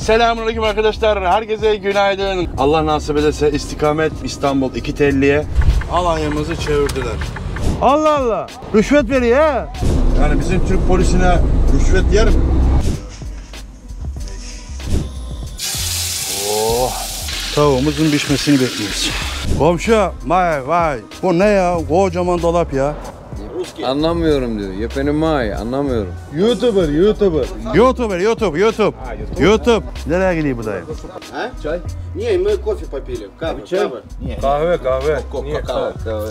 Selamünaleyküm arkadaşlar. Herkese günaydın. Allah nasip ederse istikamet İstanbul 2 telliye alayımızı çevirdiler. Allah Allah. Rüşvet veriyor ha. Yani bizim Türk polisine rüşvet yer mi? Oh. Tavuğumuzun pişmesini bekliyoruz. Komşu, vay. Bu ne ya? Kocaman dolap ya. Anlamıyorum diyor. Я понимаю, anlamıyorum. YouTube. Nereye gidiyor bu dayı? А? Чай? Не, мы кофе попили. Кава. Kahve. Kahve.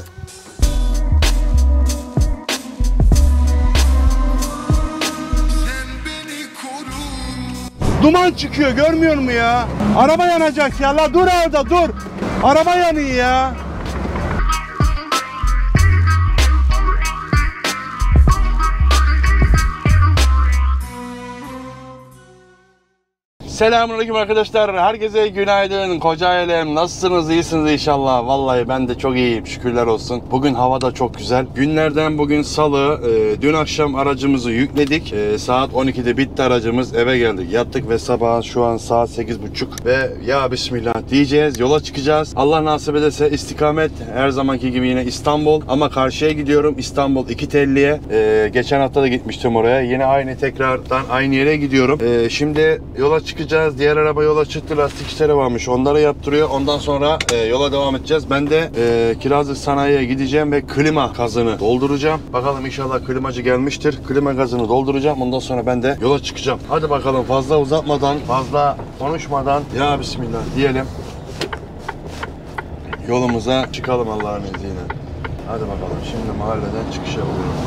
Duman çıkıyor, görmüyor musun ya? Araba yanacak ya, la dur orada dur. Araba yanıyor ya. Selamünaleyküm arkadaşlar. Herkese günaydın. Koca ailem nasılsınız? İyisiniz inşallah. Vallahi ben de çok iyiyim. Şükürler olsun. Bugün hava da çok güzel. Günlerden bugün salı. Dün akşam aracımızı yükledik. Saat 12'de bitti aracımız. Eve geldik. Yattık ve sabah şu an saat 8.30 ve ya bismillah diyeceğiz. Yola çıkacağız. Allah nasip ederse istikamet her zamanki gibi yine İstanbul. Ama karşıya gidiyorum. İstanbul 2 telliye. Geçen hafta da gitmiştim oraya. Yine aynı tekrardan aynı yere gidiyorum. Şimdi yola çıkacağız. Diğer araba yola çıktı, lastik işleri varmış, onları yaptırıyor. Ondan sonra yola devam edeceğiz. Ben de Kirazlık Sanayi'ye gideceğim ve klima gazını dolduracağım. Bakalım inşallah klimacı gelmiştir. Klima gazını dolduracağım. Ondan sonra ben de yola çıkacağım. Hadi bakalım fazla uzatmadan, fazla konuşmadan ya bismillah diyelim. Yolumuza çıkalım Allah'ın izniyle. Hadi bakalım şimdi mahalleden çıkış yapıyorum.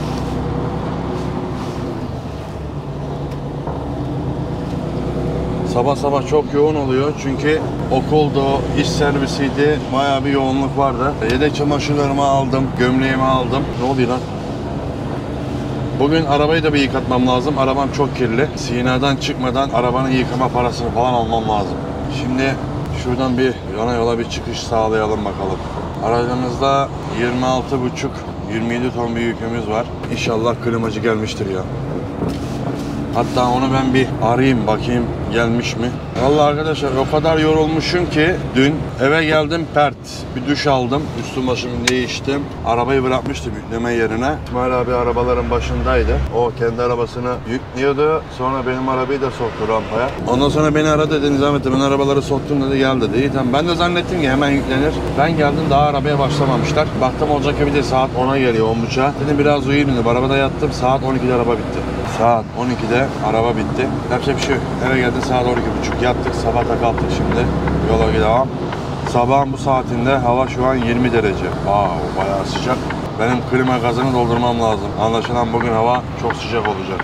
Sabah çok yoğun oluyor çünkü okulda, iş servisiydi, bayağı bir yoğunluk vardı. Yedek çamaşırlarımı aldım, gömleğimi aldım. Ne oluyor lan? Bugün arabayı da bir yıkatmam lazım. Arabam çok kirli. Sina'dan çıkmadan arabanın yıkama parasını falan almam lazım. Şimdi şuradan bir yana yola bir çıkış sağlayalım bakalım. Aracımızda 26,5-27 ton bir yükümüz var. İnşallah klimacı gelmiştir ya. Hatta onu ben bir arayayım bakayım gelmiş mi? Vallahi arkadaşlar o kadar yorulmuşum ki dün eve geldim pert. Bir duş aldım. Üstüm başımı değiştim. Arabayı bırakmıştım yükleme yerine. İsmail abi arabaların başındaydı. O kendi arabasını yüklüyordu. Sonra benim arabayı da soktu rampaya. Ondan sonra beni aradı dedi Nizamettin ben arabaları soktum dedi gel dedi. İyi tamam ben de zannettim ki hemen yüklenir. Ben geldim daha arabaya başlamamışlar. Baktım olacak gibi de saat 10'a geliyor 10.30'a. Dedim biraz uyuyayım dedim. Arabada yattım saat 12'de araba bitti. Saat 12'de araba bitti. Yapacak bir şey yok. Eve geldi saat 12.30 yattık. Sabah da kalktık şimdi. Yola devam. Sabahın bu saatinde hava şu an 20 derece. Wow, bayağı sıcak. Benim klima gazını doldurmam lazım. Anlaşılan bugün hava çok sıcak olacak.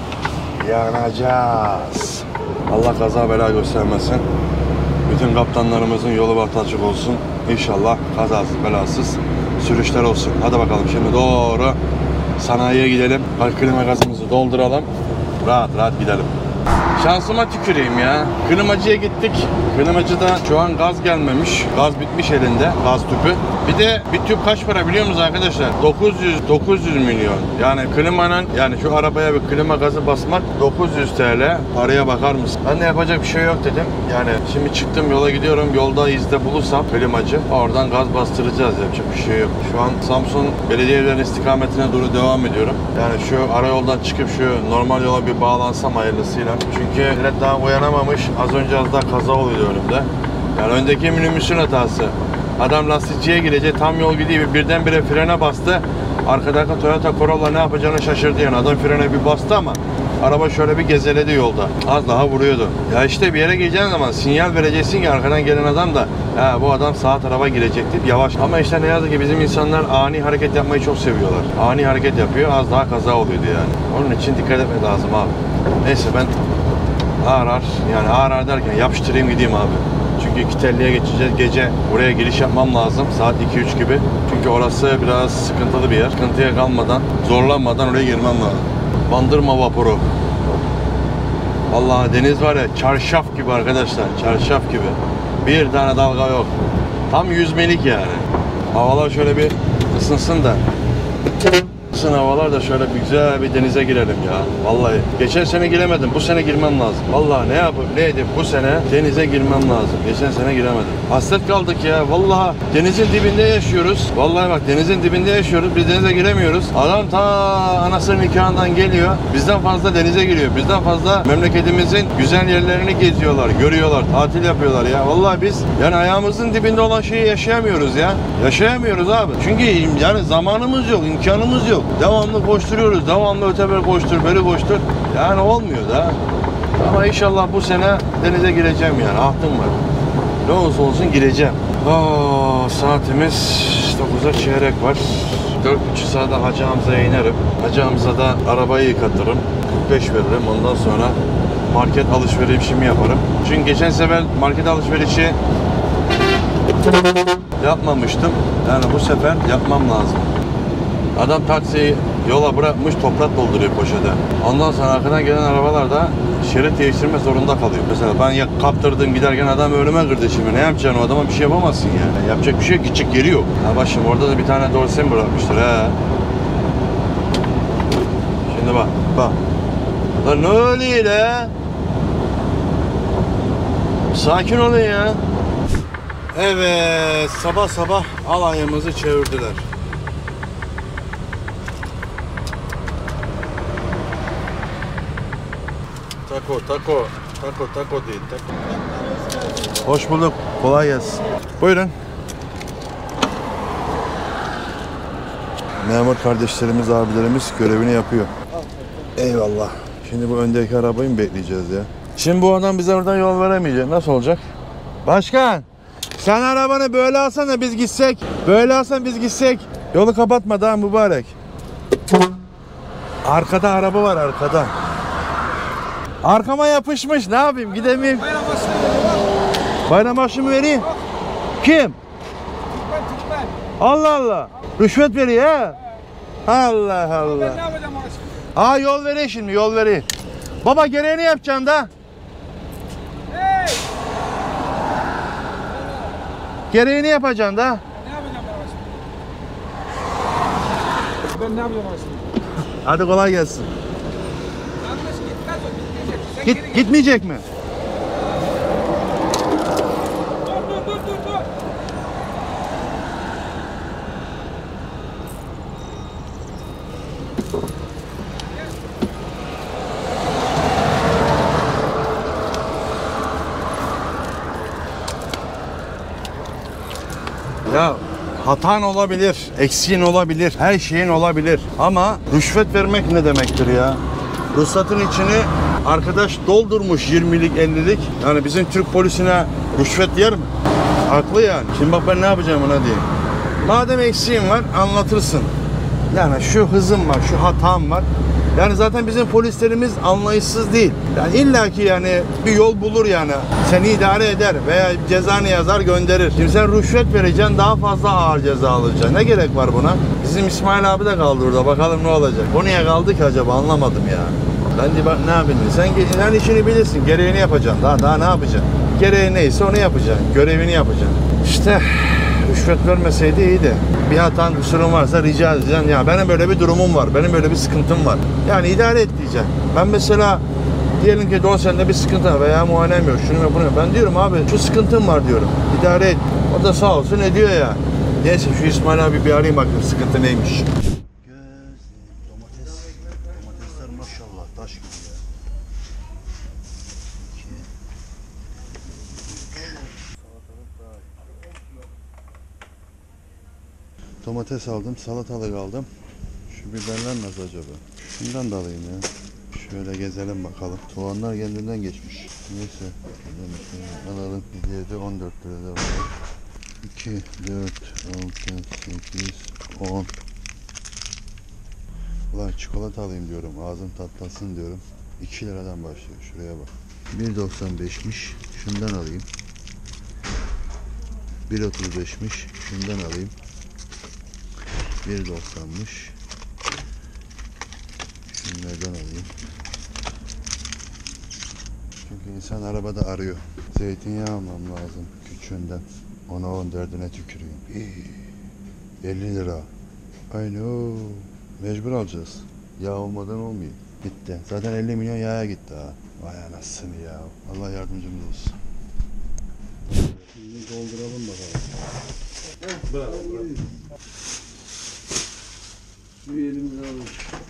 Yanacağız. Allah kaza bela göstermesin. Bütün kaptanlarımızın yolu bahtı açık olsun. İnşallah kazasız belasız sürüşler olsun. Hadi bakalım şimdi doğru sanayiye gidelim. Klima gazımızı dolduralım. Rahat gidelim. Şansıma tüküreyim ya. Klimacıya gittik. Klimacıda şu an gaz gelmemiş. Gaz bitmiş elinde. Gaz tüpü. Bir de bir tüp kaç para biliyor musunuz arkadaşlar? 900 milyon. Yani klimanın yani şu arabaya bir klima gazı basmak 900 TL. Paraya bakar mısın? Ben de yapacak bir şey yok dedim. Yani şimdi çıktım yola gidiyorum. Yolda izde bulursam klimacı oradan gaz bastıracağız. Yapacak bir şey yok. Şu an Samsun Belediye'lerin istikametine doğru devam ediyorum. Yani şu arayoldan çıkıp şu normal yola bir bağlansam hayırlısıyla. Çünkü millet daha uyanamamış. Az önce az daha kaza oluyordu önümde. Yani öndeki minibüsün hatası. Adam lastikçiye girecek, tam yol gidiyor, birdenbire frene bastı. Arkadaki Toyota Corolla ne yapacağını şaşırdı yani. Adam frene bir bastı ama araba şöyle bir gezeledi yolda. Az daha vuruyordu. Ya işte bir yere gireceğin zaman sinyal vereceksin ki arkadan gelen adam da ya bu adam sağ tarafa girecek deyip yavaş. Ama işte ne yazık ki bizim insanlar ani hareket yapmayı çok seviyorlar. Ani hareket yapıyor, az daha kaza oluyordu yani. Onun için dikkat etmek lazım abi. Neyse ben ağır derken yapıştırayım gideyim abi. Çünkü 2 telliye geçeceğiz. Gece buraya giriş yapmam lazım. Saat 2-3 gibi. Çünkü orası biraz sıkıntılı bir yer. Sıkıntıya kalmadan, zorlanmadan oraya girmem lazım. Bandırma vapuru. Vallahi deniz var ya çarşaf gibi arkadaşlar. Çarşaf gibi. Bir tane dalga yok. Tam yüzmelik yani. Havalar şöyle bir ısınsın da. Isın havalar da şöyle bir güzel bir denize girelim ya. Vallahi geçen sene giremedim. Bu sene girmem lazım. Vallahi ne yapıp ne edip bu sene denize girmem lazım. Geçen sene giremedim. Hasret kaldık ya. Vallahi denizin dibinde yaşıyoruz. Vallahi bak denizin dibinde yaşıyoruz. Biz denize giremiyoruz. Adam ta anasının nikahından geliyor. Bizden fazla denize giriyor. Bizden fazla memleketimizin güzel yerlerini geziyorlar, görüyorlar, tatil yapıyorlar ya. Vallahi biz yani ayağımızın dibinde olan şeyi yaşayamıyoruz ya. Yaşayamıyoruz abi. Çünkü yani zamanımız yok, imkanımız yok. Devamlı koşturuyoruz. Devamlı öteberi koştur, beri koştur. Yani olmuyor da. Ama inşallah bu sene denize gireceğim yani. Ahtım var. Ne olursa olsun gireceğim. Saatimiz 9'a çeyrek var. 4,5 saate Hacı Hamza'ya inerim. Hacı Hamza'da arabayı yıkatırım. 45 veririm. Ondan sonra market alışverişimi yaparım. Çünkü geçen sefer market alışverişi yapmamıştım. Yani bu sefer yapmam lazım. Adam taksiyi yola bırakmış, toprak dolduruyor poşete. Ondan sonra arkadan gelen arabalar da şerit değiştirme zorunda kalıyor. Mesela ben kaptırdım giderken adam önüme kırdı şimdi. Ne yapacaksın o adama bir şey yapamazsın yani. Yapacak bir şey yok, gidecek yeri yok. Ha bak şimdi orada da bir tane dorsen bırakmışlar ha. Şimdi bak, bak. Lan ne oluyor la? Sakin olun ya. Evet, sabah sabah alayımızı çevirdiler. Tako değil. Hoş bulduk. Kolay gelsin. Buyurun. Memur kardeşlerimiz, abilerimiz görevini yapıyor. Eyvallah. Şimdi bu öndeki arabayı mı bekleyeceğiz ya? Şimdi bu adam bize oradan yol veremeyecek. Nasıl olacak? Başkan! Sen arabanı böyle alsana biz gitsek. Böyle alsan biz gitsek. Yolu kapatma daha mübarek. Arkada araba var arkada. Arkama yapışmış. Ne yapayım? Gidemeyim. Bayram mı vereyim? Kim? Allah Allah. Rüşvet veriyor ha. Allah Allah. Ben ne yapacağım aşkım? Yol vereyim şimdi. Yol vereyim. Baba gereğini yapacaksın da. Hey! Gereğini yapacaksın da. Ne yapacağım ben aşkım? Ben ne yapacağım aşkım? Hadi kolay gelsin. Yanlış gitmez o, gitmeyecek. Sen Gitmeyecek mi? Dur. Ya hatan olabilir, eksiğin olabilir, her şeyin olabilir. Ama rüşvet vermek ne demektir ya? Ruhsatın içini arkadaş doldurmuş 20'lik 50'lik. Yani bizim Türk polisine rüşvet yer mi? Haklı yani. Şimdi bak ben ne yapacağım ona diye. Madem eksiğin var anlatırsın. Yani şu hızım var, şu hatam var. Yani zaten bizim polislerimiz anlayışsız değil. Yani illaki yani bir yol bulur yani. Seni idare eder veya cezanı yazar gönderir. Şimdi sen rüşvet vereceksin daha fazla ağır ceza alacaksın. Ne gerek var buna? Bizim İsmail abi de kaldı orada. Bakalım ne olacak. O niye kaldı ki acaba anlamadım ya. Ben de bak ne yapayım? Sen işini bilirsin. Gereğini yapacaksın. Daha ne yapacaksın? Gereği neyse onu yapacaksın. Görevini yapacaksın. İşte rüşvet vermeseydi iyiydi. Bir hatan, kusurun varsa rica edeceksin. Ya benim böyle bir durumum var, benim böyle bir sıkıntım var. Yani idare et diyeceksin. Ben mesela diyelim ki sende bir sıkıntı var veya muayenem yok, şunu bunu. Ben diyorum abi şu sıkıntım var diyorum. İdare et. O da sağ olsun ediyor ya. Neyse şu İsmail abi bir arayayım bakayım sıkıntı neymiş. Domatesler maşallah taş gibi ya. Domates aldım, salatalık aldım. Şu biberler nasıl acaba? Şundan da alayım ya. Şöyle gezelim bakalım. Soğanlar kendinden geçmiş. Neyse. Alalım. 7, 14 lirada var. 2, 4, 6, 8, 10. Ulan çikolata alayım diyorum. Ağzım tatlansın diyorum. 2 liradan başlıyor. Şuraya bak. 1.95'miş. Şundan alayım. 1.35'miş. Şundan alayım. 1.90'mış. Şunlardan alayım. Çünkü insan arabada arıyor. Zeytinyağı almam lazım küçüğünden. Ona 14'üne tüküreyim. 50 lira. I know. Mecbur alacağız. Yağ olmadan olmuyor. Bitti. Zaten 50 milyon yağa gitti ha. Vay anasını ya. Allah yardımcımız olsun. Şimdi dolduralım bakalım. Bırak. Suyu elimden alalım.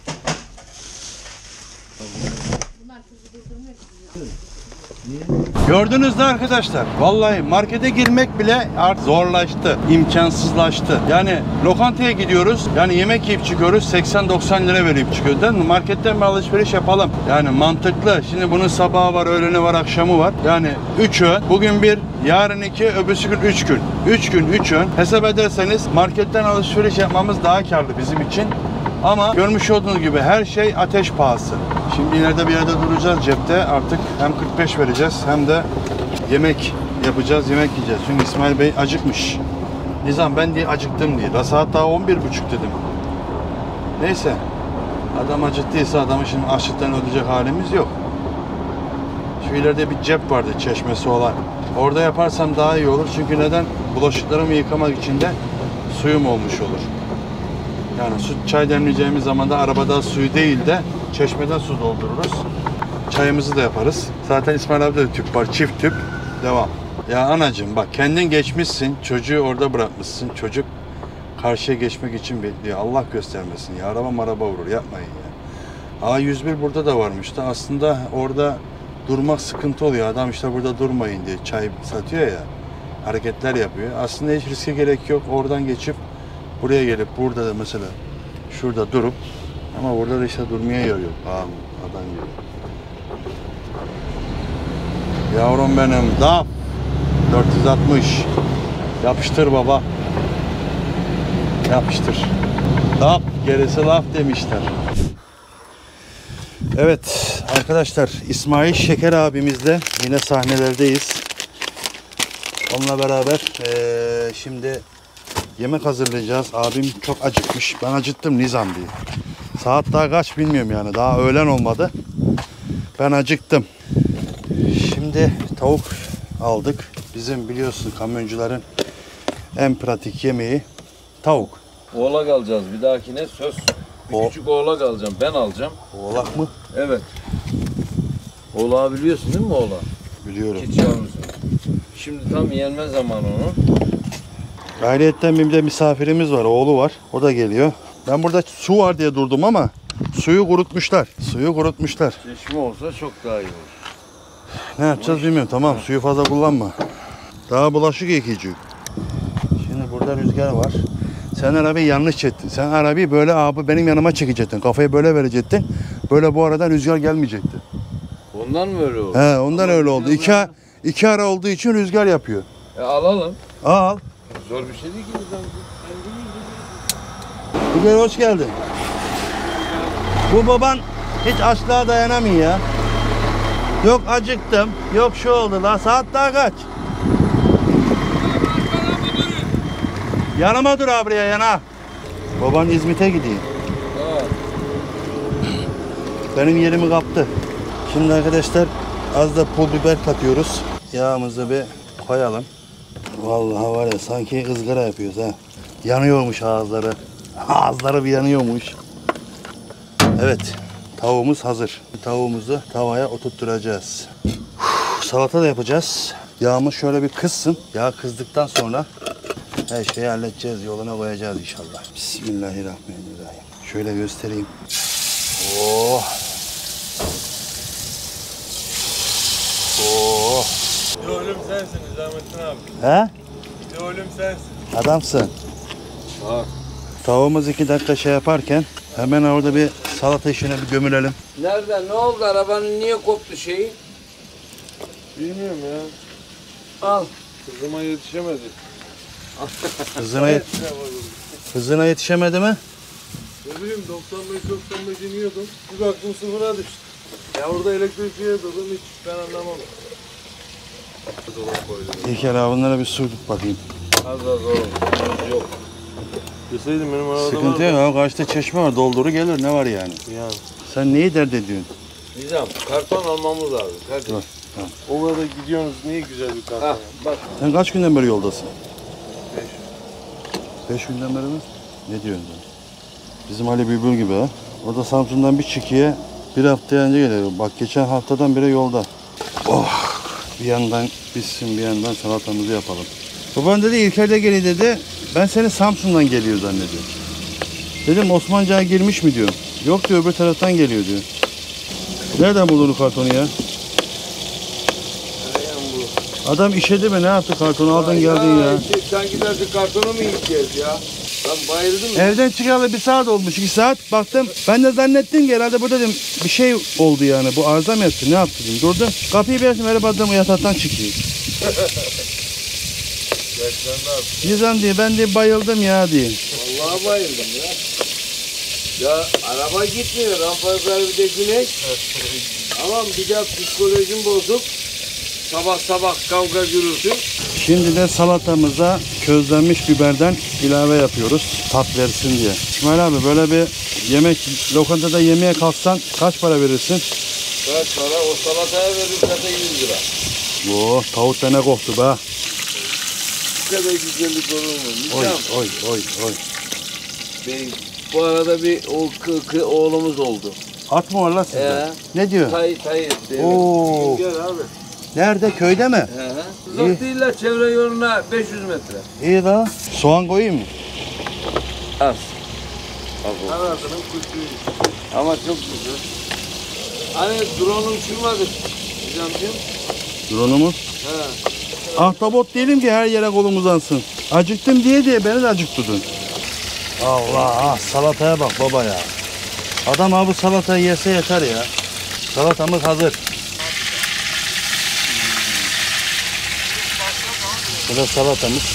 Gördünüz de arkadaşlar, vallahi markete girmek bile artık zorlaştı, imkansızlaştı. Yani lokantaya gidiyoruz, yani yemek yiyip çıkıyoruz, 80-90 lira verip çıkıyoruz. Değil mi? Marketten bir alışveriş yapalım. Yani mantıklı. Şimdi bunun sabahı var, öğleni var, akşamı var. Yani 3 öğün, bugün 1, yarın 2, öbürsü gün 3 gün. 3 gün 3 öğün. Hesap ederseniz marketten alışveriş yapmamız daha karlı bizim için. Ama görmüş olduğunuz gibi her şey ateş pahası. Şimdi ileride bir yerde duracağız cepte. Artık hem 45 vereceğiz hem de yemek yapacağız, yemek yiyeceğiz. Çünkü İsmail Bey acıkmış. Nizam ben diye acıktım diye. La saat daha 11.30 dedim. Neyse. Adam acıktıysa adamı şimdi açlıktan ödeyecek halimiz yok. Şu ileride bir cep vardı, çeşmesi olan. Orada yaparsam daha iyi olur. Çünkü neden? Bulaşıklarımı yıkamak için de suyum olmuş olur. Yani süt çay demleyeceğimiz zaman da arabada suyu değil de çeşmeden su doldururuz. Çayımızı da yaparız. Zaten İsmail abi de tüp var. Çift tüp. Devam. Ya anacığım bak kendin geçmişsin. Çocuğu orada bırakmışsın. Çocuk karşıya geçmek için bekliyor. Allah göstermesin ya. Araba vurur. Yapmayın ya. A101 burada da varmış da aslında orada durmak sıkıntı oluyor. Adam işte burada durmayın diye çay satıyor ya. Hareketler yapıyor. Aslında hiç riske gerek yok. Oradan geçip buraya gelip burada da mesela şurada durup ama burada da işte durmaya yer yok. Adam gibi. Yavrum benim DAF 460. Yapıştır baba. Yapıştır. DAF gerisi laf demişler. Evet arkadaşlar İsmail Şeker abimizle yine sahnelerdeyiz. Onunla beraber şimdi yemek hazırlayacağız. Abim çok acıkmış. Ben acıttım Nizam diye. Saat daha kaç bilmiyorum yani. Daha öğlen olmadı. Ben acıktım. Şimdi tavuk aldık. Bizim biliyorsun kamyoncuların en pratik yemeği tavuk. Oğlak alacağız bir dahakine söz. Bir küçük oğlak alacağım. Ben alacağım. Oğlak mı? Evet. Oğlağı biliyorsun değil mi oğlağı? Biliyorum. Keçi yavrusu. Şimdi tam yenme zamanı onun. Gayriyetten bir de misafirimiz var. Oğlu var. O da geliyor. Ben burada su var diye durdum ama suyu kurutmuşlar. Suyu kurutmuşlar. Çeşme olsa çok daha iyi olur. Ne yapacağız bilmiyorum. Tamam suyu fazla kullanma. Daha bulaşık yıkayıcı. Şimdi burada rüzgar var. Sen arabayı yanlış çektin. Sen arabayı böyle abi benim yanıma çekecektin. Kafayı böyle verecektin. Böyle bu aradan rüzgar gelmeyecekti. Ondan mı öyle oldu? He ondan öyle oldu. İki ara olduğu için rüzgar yapıyor. Alalım. Al. Zor bir şey değil ki. Bugün hoş geldin. Bu baban hiç açlığa dayanamıyor ya. Yok acıktım. Yok şu oldu la. Saat daha kaç? Yanıma dur abi yana. Baban İzmit'e gidiyor. Evet. Benim yerimi kaptı. Şimdi arkadaşlar az da pul biber katıyoruz. Yağımızı bir koyalım. Vallahi var ya sanki ızgara yapıyoruz ha. Yanıyormuş ağızları. Ağızları bir yanıyormuş. Evet. Tavuğumuz hazır. Tavuğumuzu tavaya oturtturacağız. Salata da yapacağız. Yağımız şöyle bir kızsın. Yağ kızdıktan sonra her şeyi halledeceğiz. Yoluna koyacağız inşallah. Bismillahirrahmanirrahim. Şöyle göstereyim. Oh. Oh. İdolüm sensin Nizamettin abi. He? İdolüm sensin. Adamsın. Bak. Tavuğumuz 2 dakika şey yaparken hemen orada bir salata işine bir gömülelim. Nerede? Ne oldu? Arabanın niye koptu şeyi? Bilmiyorum ya. Al. Kızıma yetişemedi. Kızına yetişemedi mi? Ne bileyim 95 iniyordum. Bir baktım sıfıra düştü. Ya orada elektrikliğe durdum hiç ben anlamam. Dolap koydum. İlker abi bunlara bir su tut bakayım. Az olur. Yok. Deseydim benim arabada Sıkıntı yok abi. Karşıda çeşme var. Dolduru gelir. Ne var yani? Yani. Sen neyi dert ediyorsun? Nizam karton almamız lazım. Kardeşim. Dur. O kadar gidiyorsunuz niye güzel bir karton Ha, ya. bak. Sen kaç günden beri yoldasın? 5 günden beri mi? Ne diyorsun sen? Bizim Ali Bülbül gibi ha. O da Samsun'dan bir çıkıya bir hafta önce geliyor. Bak geçen haftadan beri yolda. Oh! Bir yandan bitsin, bir yandan salatamızı yapalım. Baban dedi İlker'de geliyor dedi. Ben seni Samsun'dan geliyor zannediyorum. Dedim Osmancık'a girmiş mi diyor. Yok diyor, öbür taraftan geliyor diyor. Nereden buldun kartonu ya? Adam işedi mi, ne yaptı, kartonu aldın geldin ya. Sen gidersin kartonu mu yiyeceğiz ya? Ben bayıldım ya. Evden çıkalı 1 saat olmuş, 2 saat. Baktım, ben de zannettim ki herhalde bu dedim bir şey oldu yani. Bu arıza mı yaptı, ne yaptı dedim. Durdum, kapıyı bir açtım, merhaba adam yataktan çıkıyor. Nizam diye, ben de bayıldım ya diye. Vallahi bayıldım ya. Ya araba gitmiyor, rampalar bir de güneş. Ama bir de psikolojim bozuk. Sabah sabah kavga gürültü. Şimdi de salatamıza közlenmiş biberden ilave yapıyoruz. Tat versin diye. İsmail abi, böyle bir yemek, lokantada yemeğe kalksan kaç para verirsin? Kaç para? O salataya verirse de 100 lira. Oo, tavuk da ne koktu be. Bu kadar güzellik olur mu? Oy Nizam oy oy oy. Bey, bu arada bir oğlumuz oldu. At mı var lan sizde? Ne diyor? Tay etti. Oo. Gel abi. Nerede, köyde mi? Uzak değiller, çevre yoluna 500 metre. İyi da. Soğan koyayım mı? Az. Anasının kuşuydu. Ama çok güzel. Hani drone'u uçurmadık Nizamcığım. Drone'umuz. He. Ahtapot değilim ki her yere kolum uzansın. Acıktım diye beni de acıktırdın. Allah, salataya bak baba ya. Adam abi salatayı yese yeter ya. Salatamız hazır. Bu da salatamız.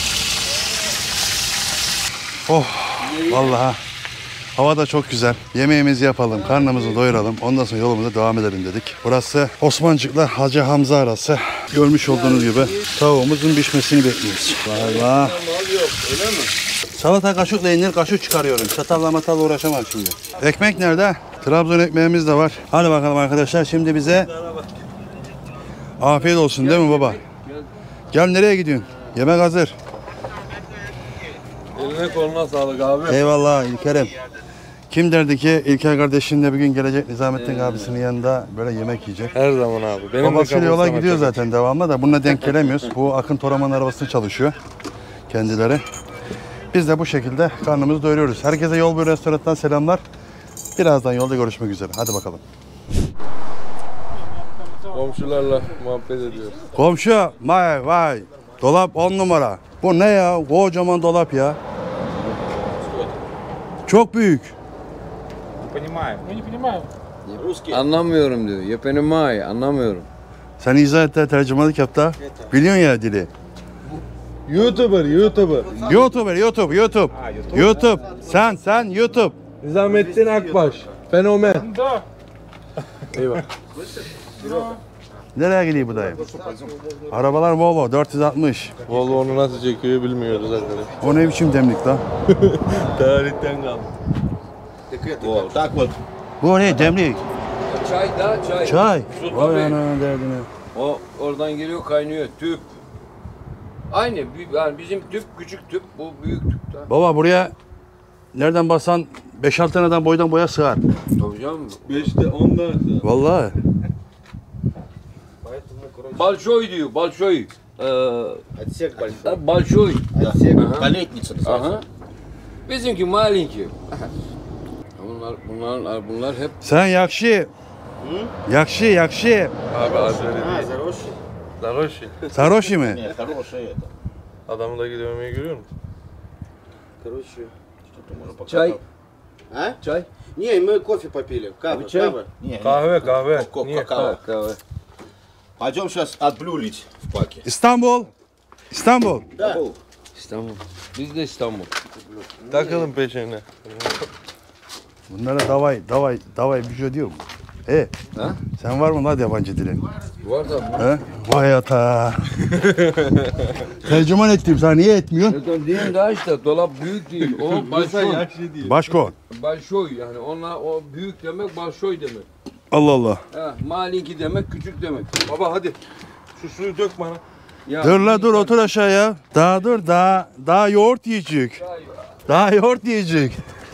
Oh, vallahi hava da çok güzel. Yemeğimizi yapalım, karnımızı doyuralım. Ondan sonra yolumuza devam edelim dedik. Burası Osmancık'la Hacı Hamza arası. Görmüş olduğunuz gibi tavuğumuzun pişmesini bekliyoruz. Valla. Öyle mi? Salata kaşıkla inir, kaşık çıkarıyorum. Çatalla matalla uğraşamam şimdi. Ekmek nerede? Trabzon ekmeğimiz de var. Hadi bakalım arkadaşlar, şimdi bize afiyet olsun değil mi baba? Gel, nereye gidiyorsun? Yemek hazır. Eline koluna sağlık abi. Eyvallah İlker'im. Kim derdi ki İlker kardeşinle bir gün gelecek Nizamettin abisinin yanında böyle yemek yiyecek. Her zaman abi. Benim Babasıyla yola gidiyor zaten devamlı da bununla denk gelemiyoruz. Bu Akın Toraman arabasını çalışıyor kendileri. Biz de bu şekilde karnımızı doyuruyoruz. Herkese Yol Boyu Restoran'dan selamlar. Birazdan yolda görüşmek üzere. Hadi bakalım. Komşularla muhabbet ediyoruz. Komşu, vay. Dolap 10 numara. Bu ne ya? Kocaman dolap ya. Çok büyük. Anlamıyorum diyor. Yepenimay, anlamıyorum. Sen izah et de tercümanlık yap da. Biliyorsun ya dili. YouTuber. YouTube. Sen YouTube. Nizamettin Akbaş. Fenomen. Eyvah. Nereye gidiyor bu dayı? Arabalar Volvo 460. Volvo onu nasıl çekiyor bilmiyoruz arkadaş. O ne biçim demlik lan? Tarihten kaldı. Так вот. Bu ne demlik? Çay da çay. Çay. Su Vay tabii. ana derdine. O oradan geliyor kaynıyor. Tüp. Aynı. Yani bizim tüp küçük tüp. Bu büyük tüp da. Baba buraya nereden basan 5-6 taneden boydan boya sığar. Tabii canım. 5'te 10 tane. Vallahi. Balşoy diyor. Balşoy. Отсек большой. Balşoy. Отсек. Ага. Болетница называется. Aha. Bizimki malinki. Bunlar hep Sen yakşı. Yakşı. Abi Azeri А, değil. заросший? Zaroşi. Sarhoşi mi? Нет, хорошая это. Adamı da gidemeyi görüyor musun? Короче, что-то можно показать. çay. А? Çay. Не, мы кофе попили. Кава, чай? кава. Не, Kahve. Niye? кава. Kahve. Пойдем сейчас отблюлить в паке. İstanbul. Да. İstanbul. Biz de İstanbul. Takılın peşine. Bunlara davay bir şey diyor mu? Ha? Sen var mı lan yabancı dilin? Var da. He? Vay ata. Tercüman ettim, sen niye etmiyorsun? Zaten diyeyim daha işte dolap büyük değil. O balşoy. Başko. Balşoy yani o büyük demek balşoy demek. Allah Allah. Ha, malinki demek küçük demek. Baba hadi. Şu suyu dök bana. Ya, Dur la dur, otur aşağıya. Daha yoğurt yiyecek. Daha yoğurt yiyecek.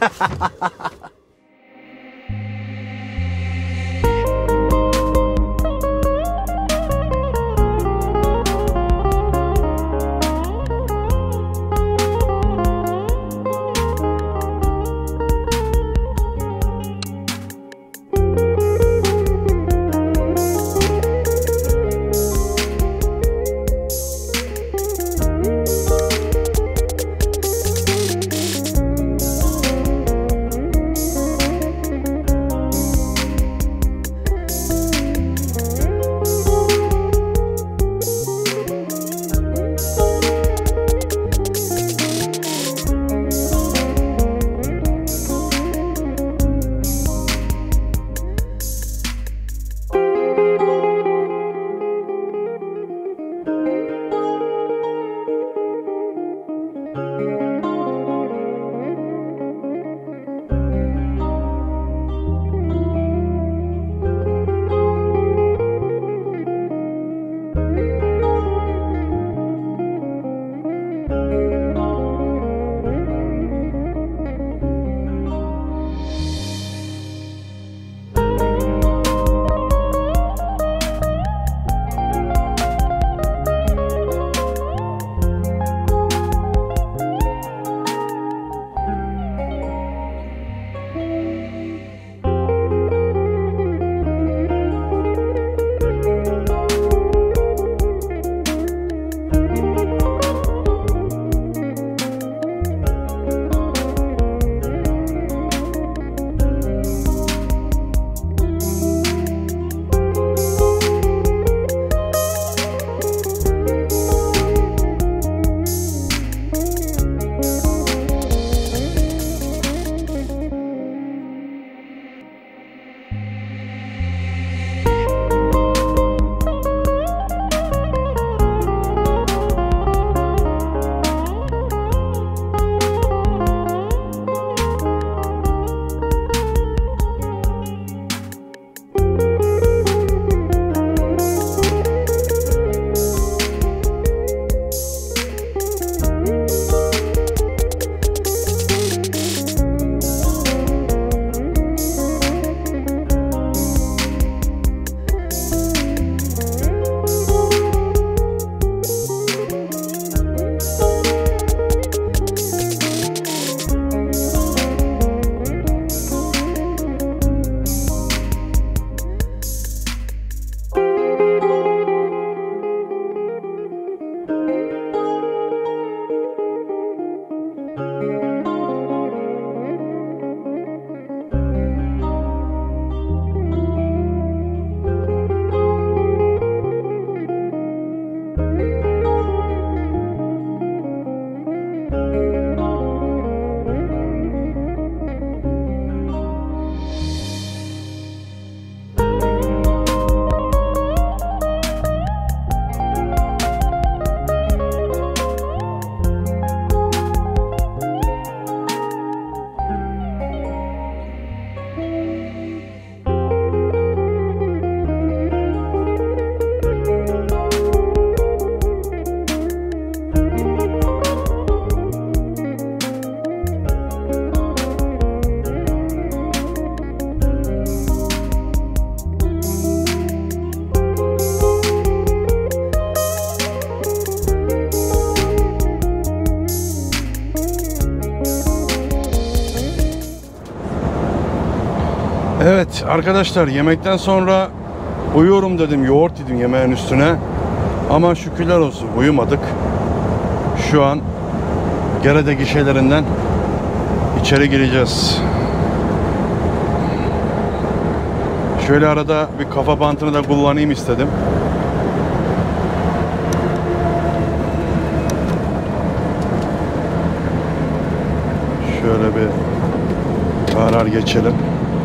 Evet arkadaşlar, yemekten sonra uyuyorum dedim, yoğurt yedim yemeğin üstüne. Ama şükürler olsun uyumadık. Şu an Gerede gişelerinden içeri gireceğiz. Şöyle arada bir kafa bantını da kullanayım istedim. Şöyle bir arar geçelim.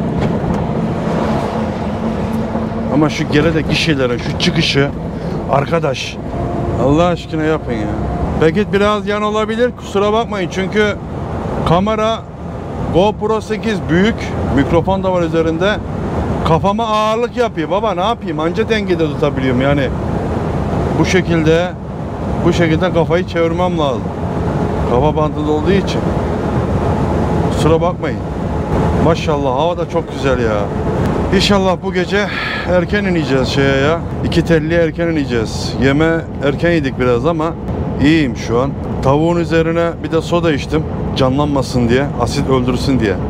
Ama şu Gerede gişelerin şu çıkışı arkadaş, Allah aşkına yapın ya. Belki biraz yan olabilir, kusura bakmayın çünkü kamera GoPro 8 büyük, mikrofon da var üzerinde. Kafama ağırlık yapıyor baba, ne yapayım, anca dengede tutabiliyorum yani. Bu şekilde kafayı çevirmem lazım. Kafa bandı olduğu için. Kusura bakmayın. Maşallah hava da çok güzel ya. İnşallah bu gece erken ineceğiz şeye ya. 2 telliye erken ineceğiz. Yeme erken yedik biraz ama iyiyim şu an. Tavuğun üzerine bir de soda içtim. Canlanmasın diye, asit öldürsün diye.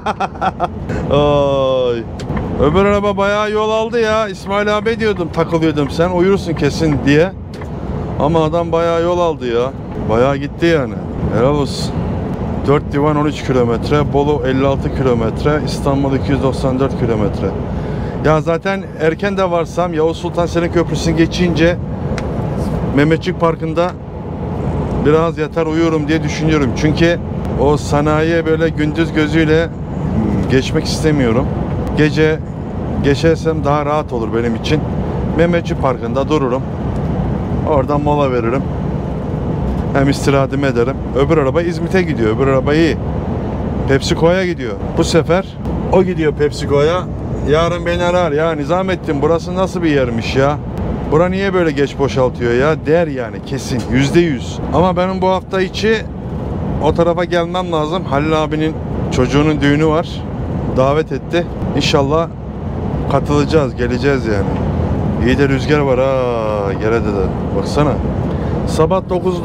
Ay. Öbür araba bayağı yol aldı ya. İsmail abi diyordum, takılıyordum. Sen uyursun kesin diye. Ama adam bayağı yol aldı ya. Bayağı gitti yani. Helal olsun. 4 divan 13 kilometre, Bolu 56 kilometre, İstanbul 294 kilometre. Ya zaten erken de varsam Yavuz Sultan Selim Köprüsü'nü geçince Mehmetçik Parkı'nda biraz yatar uyurum diye düşünüyorum. Çünkü o sanayiye böyle gündüz gözüyle geçmek istemiyorum. Gece geçersem daha rahat olur benim için. Mehmetçik Parkı'nda dururum. Oradan mola veririm. Hem istirahatimi ederim. Öbür araba İzmit'e gidiyor. Öbür araba iyi. PepsiCo'ya gidiyor. Bu sefer o gidiyor PepsiCo'ya. Yarın beni arar. Ya Nizamettin burası nasıl bir yermiş ya? Bura niye böyle geç boşaltıyor ya? Der yani kesin. %100. Ama benim bu hafta içi o tarafa gelmem lazım. Halil abinin çocuğunun düğünü var. Davet etti. İnşallah katılacağız. Geleceğiz yani. İyi de rüzgar var ha. Gerede de. Baksana. Sabah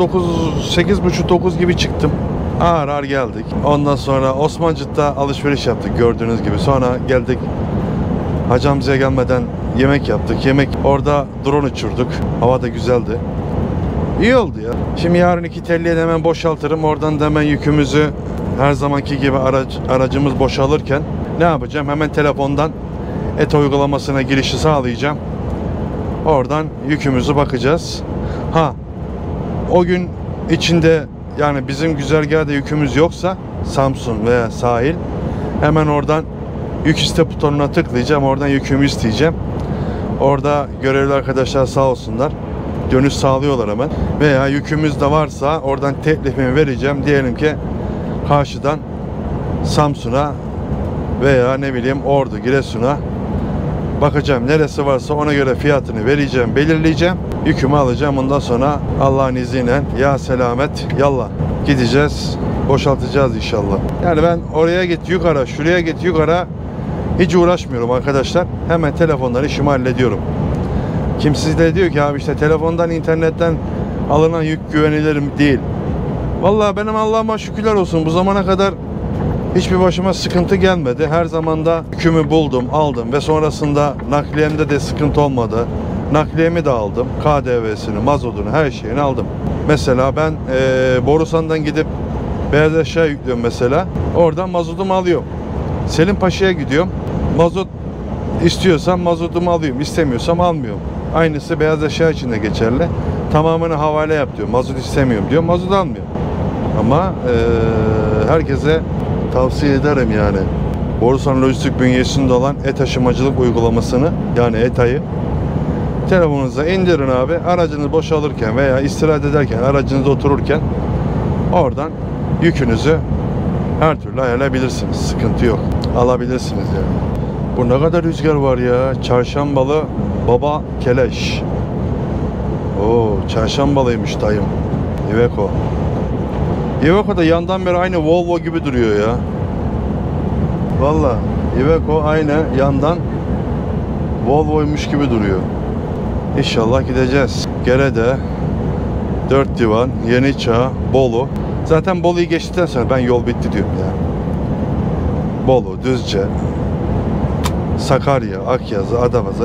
8.30-9 gibi çıktım. Ağır ağır geldik. Ondan sonra Osmancık'ta alışveriş yaptık gördüğünüz gibi. Sonra geldik Hacı Hamza'ya gelmeden yemek yaptık. Yemek orada drone uçurduk. Hava da güzeldi. İyi oldu ya. Şimdi yarın 2 telliye de hemen boşaltırım. Oradan da hemen yükümüzü her zamanki gibi aracımız boşalırken ne yapacağım? Hemen telefondan ETA uygulamasına girişi sağlayacağım. Oradan yükümüzü bakacağız. Ha, o gün içinde yani bizim güzergahda yükümüz yoksa Samsun veya sahil hemen oradan yük iste butonuna tıklayacağım. Oradan yükümü isteyeceğim. Orada görevli arkadaşlar sağ olsunlar. Dönüş sağlıyorlar hemen. Veya yükümüz de varsa oradan teklifimi vereceğim. Diyelim ki karşıdan Samsun'a veya ne bileyim Ordu, Giresun'a bakacağım. Neresi varsa ona göre fiyatını vereceğim, belirleyeceğim. Yükümü alacağım. Ondan sonra Allah'ın izniyle ya selamet yallah gideceğiz. Boşaltacağız inşallah. Yani ben oraya git yukarı, şuraya git yukarı hiç uğraşmıyorum arkadaşlar. Hemen telefondan işimi hallediyorum. Kimsiz de diyor ki abi işte telefondan, internetten alınan yük güvenilir değil. Vallahi benim Allah'ıma şükürler olsun bu zamana kadar hiçbir başıma sıkıntı gelmedi. Her zaman da yükümü buldum, aldım ve sonrasında nakliyemde de sıkıntı olmadı. Nakliyemi de aldım. KDV'sini, mazotunu, her şeyini aldım. Mesela ben Borusan'dan gidip beyaz eşya yüklüyorum mesela. Oradan mazotumu alıyorum. Selim Paşa'ya gidiyorum. Mazot istiyorsam mazotumu alıyorum. İstemiyorsam almıyorum. Aynısı beyaz eşya için de geçerli. Tamamını havale yap diyor. Mazot istemiyorum diyor. Mazot almıyorum. Ama herkese tavsiye ederim yani. Borusan Lojistik bünyesinde olan e-taşımacılık uygulamasını yani ETA'yı telefonunuza indirin abi. Aracınız boşalırken veya istirahat ederken, aracınızda otururken oradan yükünüzü her türlü ayarlayabilirsiniz. Sıkıntı yok. Alabilirsiniz yani. Bu ne kadar rüzgar var ya. Çarşambalı Baba Keleş. Oo, çarşambalıymış dayım. Iveco. Iveco da yandan beri aynı Volvo gibi duruyor ya. Vallahi Iveco aynı yandan Volvo'ymuş gibi duruyor. İnşallah gideceğiz. Gerede 4 divan, Yeniçağ, Bolu. Zaten Bolu'yu geçtikten sonra ben yol bitti diyorum ya. Bolu, Düzce, Sakarya, Akyazı, Adapazarı,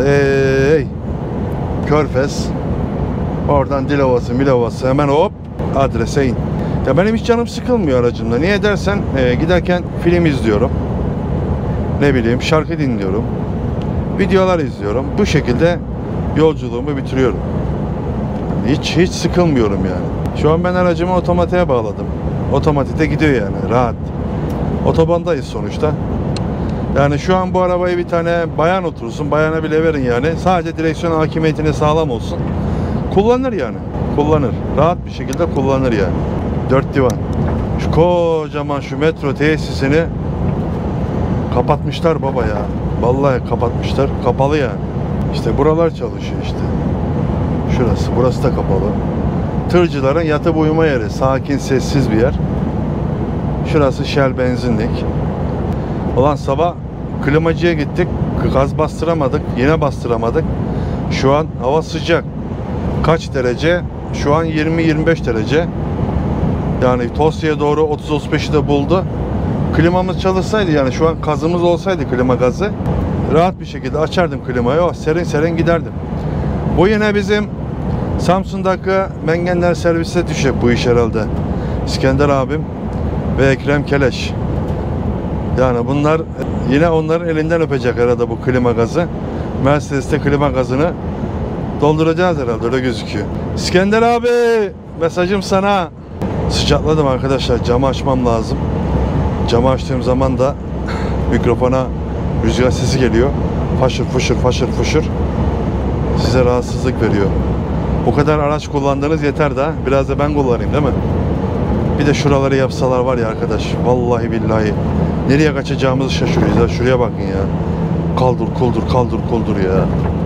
Körfez. Oradan Dilovası, Milovası hemen hop adrese in. Ya benim hiç canım sıkılmıyor aracımda. Niye dersen giderken film izliyorum. Ne bileyim şarkı dinliyorum. Videolar izliyorum. Bu şekilde yolculuğumu bitiriyorum. Hiç sıkılmıyorum yani. Şu an ben aracımı otomatiğe bağladım. Otomatikte gidiyor yani rahat. Otobandayız sonuçta. Yani şu an bu arabayı bir tane bayan otursun. Bayana bile verin yani. Sadece direksiyon hakimiyetine sağlam olsun. Kullanır yani. Kullanır. Rahat bir şekilde kullanır yani. 4 divan. Şu kocaman şu metro tesisini kapatmışlar baba ya. Vallahi kapatmışlar. Kapalı yani. İşte buralar çalışıyor işte. Şurası. Burası da kapalı. Tırcıların yatıp uyuma yeri. Sakin, sessiz bir yer. Şurası Shell benzinlik. Ulan sabah klimacıya gittik. Gaz bastıramadık. Yine bastıramadık. Şu an hava sıcak. Kaç derece? Şu an 20-25 derece. Yani Tosya'ya doğru 30-35'i de buldu. Klimamız çalışsaydı, yani şu an gazımız olsaydı, klima gazı, rahat bir şekilde açardım klimayı. Oh, serin serin giderdim. Bu yine bizim Samsun'daki Mengenler servise düşecek bu iş herhalde. İskender abim ve Ekrem Keleş. Yani bunlar yine onların elinden öpecek herhalde bu klima gazı. Mercedes'te klima gazını dolduracağız herhalde, öyle gözüküyor. İskender abi, mesajım sana. Sıcakladım arkadaşlar, camı açmam lazım. Camı açtığım zaman da mikrofona rüzgar sesi geliyor. Faşır fışır faşır fışır. Size rahatsızlık veriyor. Bu kadar araç kullandığınız yeter de biraz da ben kullanayım, değil mi? Bir de şuraları yapsalar var ya arkadaş, vallahi billahi nereye kaçacağımızı şaşırıyoruz ya. Şuraya bakın ya. Kaldır kuldur kaldır kuldur ya.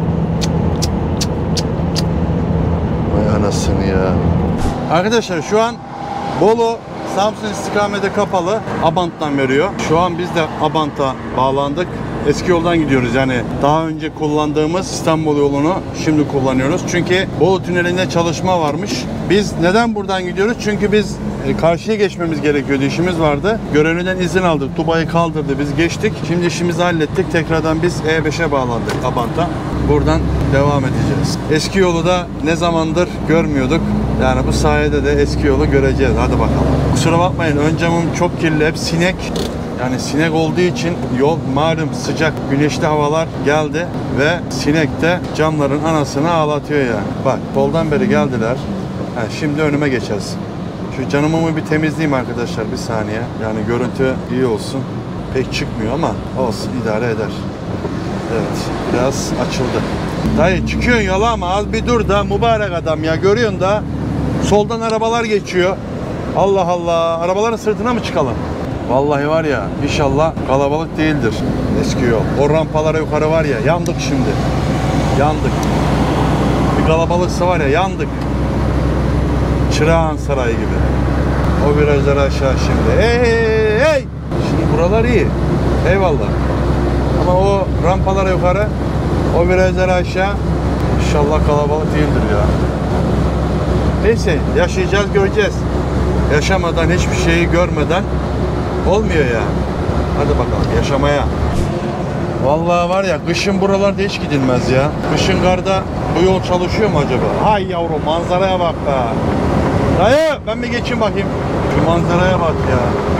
Vay anasını ya. Arkadaşlar şu an Bolu Samsun istikameti kapalı. Abant'tan veriyor. Şu an biz de Abant'a bağlandık. Eski yoldan gidiyoruz, yani daha önce kullandığımız İstanbul yolunu şimdi kullanıyoruz. Çünkü Bolu tünelinde çalışma varmış. Biz neden buradan gidiyoruz? Çünkü biz karşıya geçmemiz gerekiyordu, işimiz vardı. Görevliden izin aldık. Tuba'yı kaldırdı, biz geçtik. Şimdi işimizi hallettik. Tekrardan biz E5'e bağlandık, Abant'a. Buradan devam edeceğiz. Eski yolu da ne zamandır görmüyorduk. Yani bu sayede de eski yolu göreceğiz. Hadi bakalım. Kusura bakmayın, ön camım çok kirli, hep sinek. Yani sinek olduğu için yol malum sıcak, güneşli havalar geldi ve sinek de camların anasını ağlatıyor yani. Bak, soldan beri geldiler. Şimdi önüme geçeceğiz. Şu camımı bir temizleyeyim arkadaşlar, bir saniye. Yani görüntü iyi olsun. Pek çıkmıyor ama olsun, idare eder. Evet, biraz açıldı. Dayı çıkıyorsun yola ama az bir dur da, mübarek adam ya, görüyorsun da soldan arabalar geçiyor. Allah Allah, arabaların sırtına mı çıkalım? Vallahi var ya, inşallah kalabalık değildir eski yol. O rampalara yukarı var ya, yandık şimdi. Yandık. Bir kalabalıksa var ya, yandık. Çırağan Sarayı gibi. O virajları aşağı şimdi. Hey! Şimdi buralar iyi. Eyvallah. Ama o rampalara yukarı, o virajları aşağı, inşallah kalabalık değildir ya. Neyse, yaşayacağız, göreceğiz. Yaşamadan, hiçbir şeyi görmeden olmuyor ya. Hadi bakalım yaşamaya. Vallahi var ya, kışın buralarda hiç gidilmez ya. Kışın karda bu yol çalışıyor mu acaba? Hay yavrum, manzaraya bak be. Dayı, ben bir geçeyim bakayım. Şu manzaraya bak ya.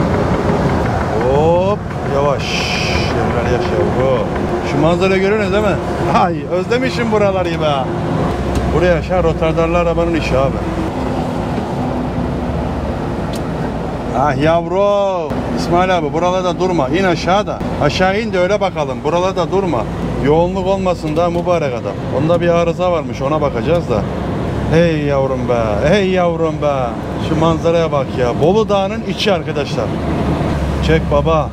Hop, yavaş. Yerler yaş yavrum. Şu manzarayı görüyorsunuz değil mi? Hay, özlemişim buraları be. Buraya aşağı Rotterdarlı arabanın işi abi. Ah yavrum. İsmail abi, buralarda durma. İn aşağıda. Aşağı in de öyle bakalım. Buralarda durma. Yoğunluk olmasın da mübarek adam. Onda bir arıza varmış, ona bakacağız da. Hey yavrum be. Hey yavrum be. Şu manzaraya bak ya. Bolu Dağı'nın içi arkadaşlar. Çek baba.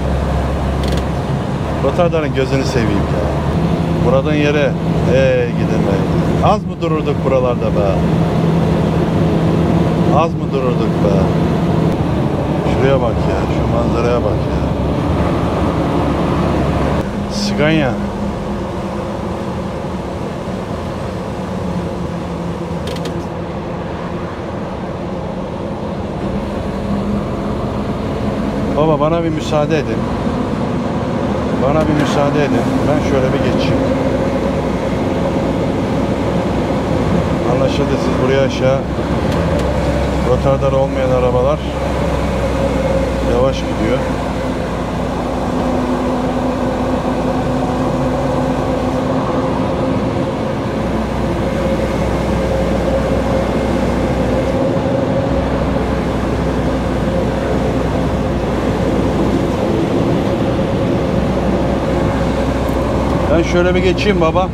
Rotterdar'ın gözünü seveyim ya. Buradan yere. Hey gidin be. Az mı dururduk buralarda be? Az mı dururduk be? Şuraya bak ya, şu manzaraya bak ya. Siganya. Baba bana bir müsaade edin. Bana bir müsaade edin. Ben şöyle bir geçeyim. Anlaşıldı, siz buraya aşağı. Rotterdam olmayan arabalar yavaş gidiyor. Ben şöyle bir geçeyim baba.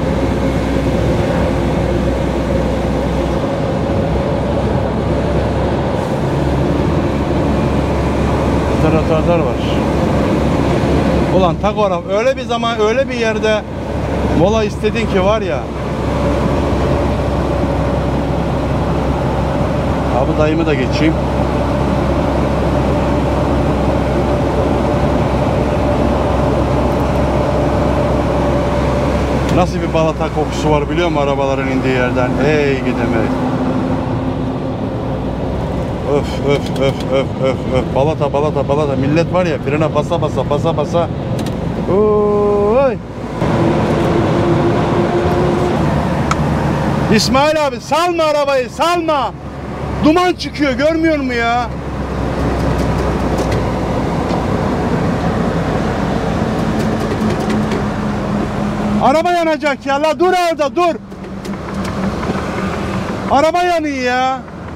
Rotterdam var. Ulan takora öyle bir zaman, öyle bir yerde mola istedin ki var ya. Abi dayımı da geçeyim. Nasıl bir balata kokusu var biliyor musun arabaların indiği yerden? Ey gideme. Öf öf öf öf öf öf. Balata balata balata. Millet var ya frene basa basa basa basa. Oy. İsmail abi salma arabayı salma. Duman çıkıyor görmüyor musun ya? Araba yanacak ya la dur orada dur. Araba yanıyor ya.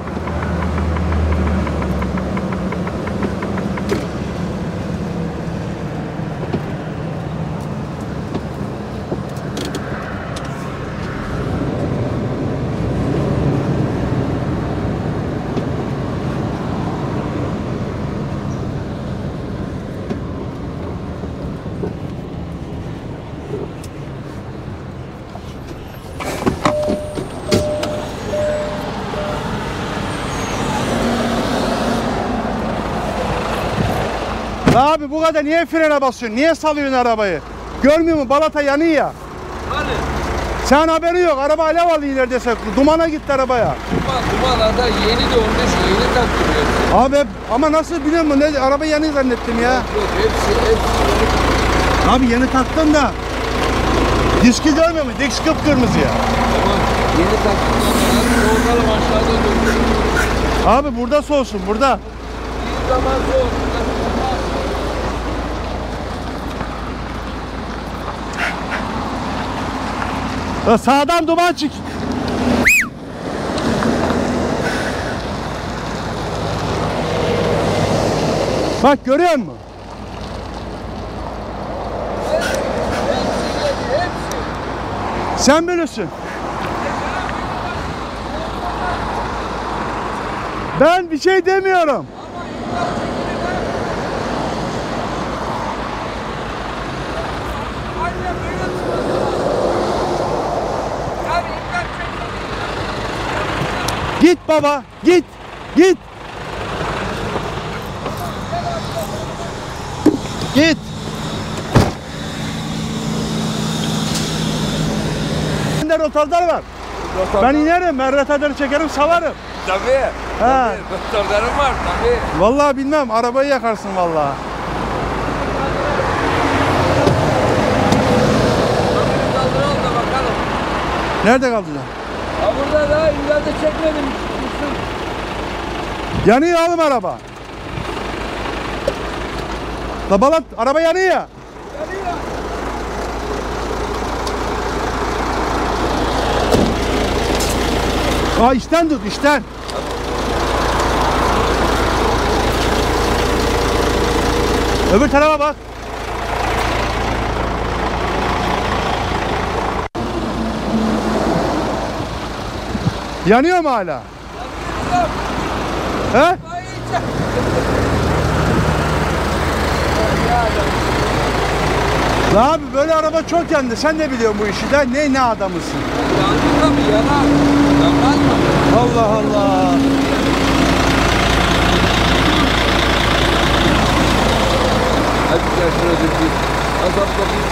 Abi bu kadar niye frene basıyorsun? Niye salıyorsun arabayı? Görmüyor musun? Balata yanıyor ya. Hani? Sen haberi yok. Araba alev alıyor neredeyse. Dumana gitti arabaya. Dumanlarda yeni de olmuş, yeni taktırıyor. Abi ama nasıl biliyor musun? Ne, araba yanıyor zannettim ya. Yok hepsi. Abi yeni taktım da. Diski görmüyor musun? Disk kıpkırmızı ya. Tamam. Yeni taktırıyor. Soğutalım aşağıda dönüyor. Abi burada soğusun burada. Bir zaman soğuk. Sağdan duman çık. Bak görüyor musun? Sen bilirsin. Ben bir şey demiyorum. Aynen böyle tutulur. Yani imkan çekmedi. Git baba, git, git. Git. Bende rotorlar var. Ben inerim, ben rotorları çekerim, salarım. Tabii. Ha. Doktorlarım var tabii. Vallahi bilmem, arabayı yakarsın vallahi. Kaldıralım da bakalım. Nerede kalacaksın? Ha burada da ileride çekmedim. Yanıyor oğlum araba. La balat, araba yanıyor ya. Aa işten tut, işten. Öbür tarafa bak. Yanıyor mu hala? He? La abi böyle araba çok yandı. Sen de biliyorsun bu işi de. Ne adamısın? Yandı tabii yanar. Yanmaz mı? Allah Allah. Hadi gel şuraya dökeyim. Azap bakayım.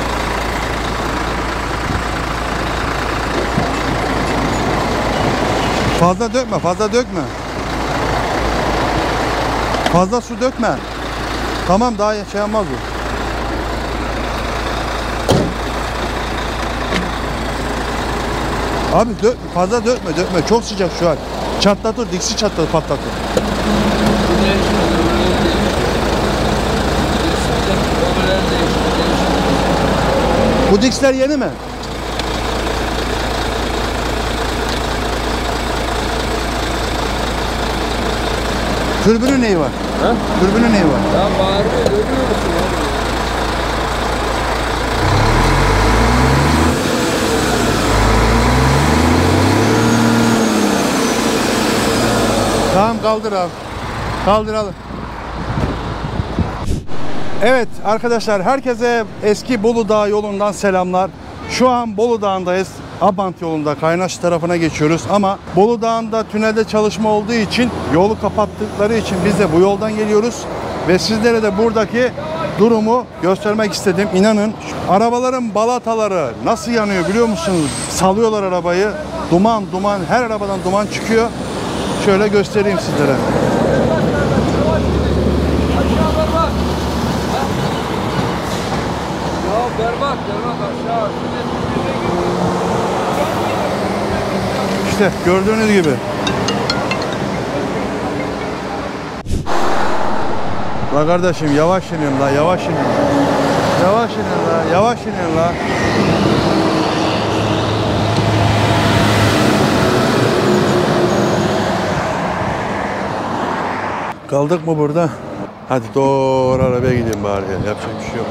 Fazla dökme, fazla dökme. Fazla su dökme. Tamam daha şey yapmaz bu. Abi fazla dökme. Çok sıcak şu an. Çatlatır, diksi çatlatır, patlatır. Bu diksler yeni mi? Türbünün neyi var? Ha? Türbünün neyi var? Ya bağırıyor, görüyor musun abi? Tamam kaldır abi. Kaldıralım. Evet arkadaşlar herkese eski Bolu Dağı yolundan selamlar. Şu an Bolu Dağı'ndayız. Abant yolunda Kaynaş tarafına geçiyoruz ama Bolu Dağı'nda tünelde çalışma olduğu için yolu kapattıkları için biz de bu yoldan geliyoruz ve sizlere de buradaki durumu göstermek istedim. İnanın arabaların balataları nasıl yanıyor biliyor musunuz? Salıyorlar arabayı. Duman duman, her arabadan duman çıkıyor. Şöyle göstereyim sizlere. Ya berbat aşağı. İşte gördüğünüz gibi. La kardeşim yavaş inin la, yavaş inin. Yavaş inin la, yavaş inin la. Kaldık mı burada? Hadi doğru arabaya gideyim bari ya. Yapacak bir şey yok.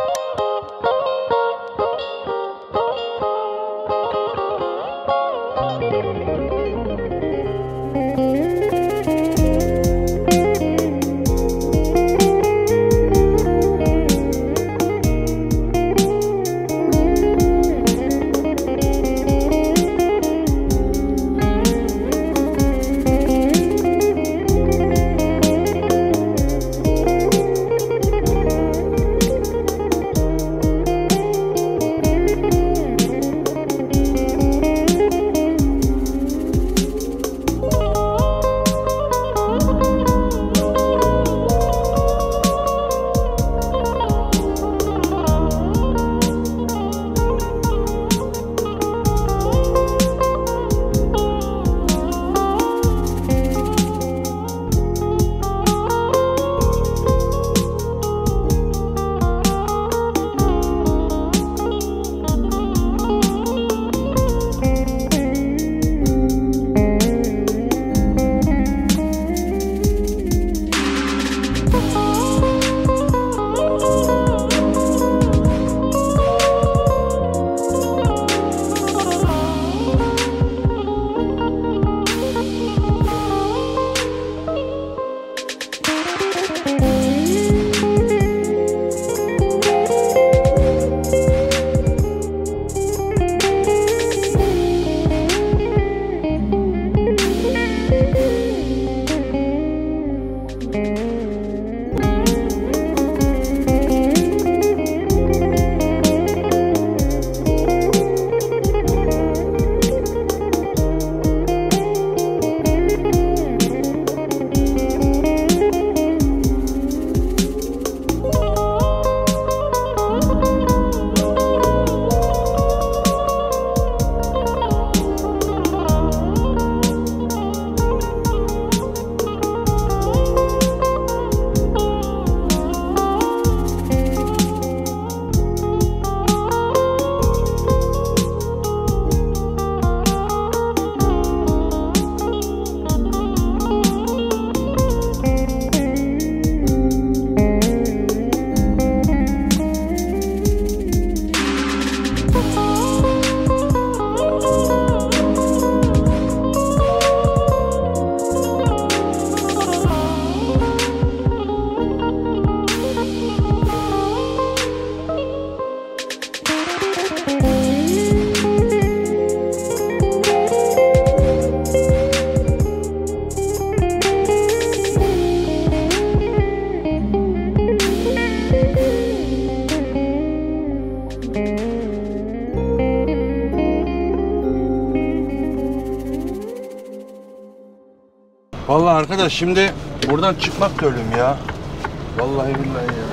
Vallahi arkadaş şimdi buradan çıkmak da ölüm ya. Vallahi billahi ya.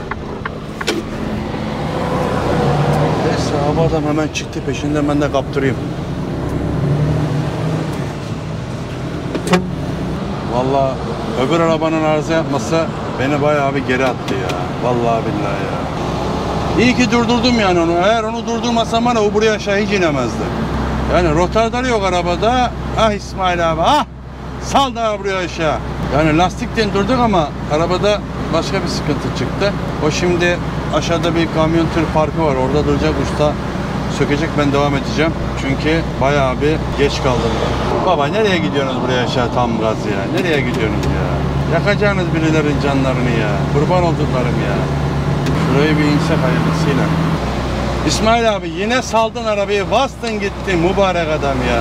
Neyse abi adam hemen çıktı peşinden ben de kaptırayım. Vallahi öbür arabanın arıza yapması beni bayağı bir geri attı ya. Vallahi billahi ya. İyi ki durdurdum yani onu. Eğer onu durdurmasam bana o buraya aşağı hiç inemezdi. Yani rotarları yok arabada. Ah İsmail abi ah. Sal da buraya aşağı. Yani lastikten durduk ama arabada başka bir sıkıntı çıktı. O şimdi aşağıda bir kamyon tır parkı var. Orada duracak usta sökecek, ben devam edeceğim. Çünkü bayağı bir geç kaldım ben. Baba nereye gidiyorsunuz buraya aşağı tam gaz ya? Nereye gidiyorsunuz ya? Yakacaksınız birilerin canlarını ya. Kurban olduklarım ya. Şurayı bir insek hayırlısıyla. İsmail abi yine saldın arabayı, bastın gittin mübarek adam ya.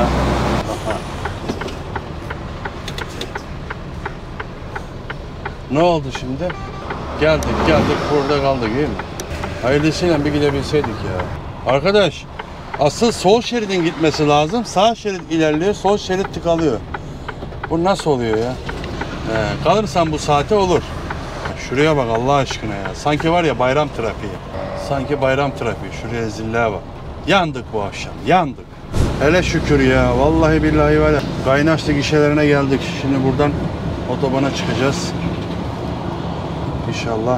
Ne oldu şimdi? Geldik burada kaldık değil mi? Hayırlısıyla bir gidebilseydik ya. Arkadaş asıl sol şeridin gitmesi lazım. Sağ şerit ilerliyor, sol şerit tıkalıyor. Bu nasıl oluyor ya? Kalırsan bu saate olur. Şuraya bak Allah aşkına ya. Sanki var ya bayram trafiği. Sanki bayram trafiği. Şuraya zilleye bak. Yandık bu akşam. Yandık. Hele şükür ya. Vallahi billahi var ya. Kaynaşlı gişelerine geldik. Şimdi buradan otobana çıkacağız. İnşallah.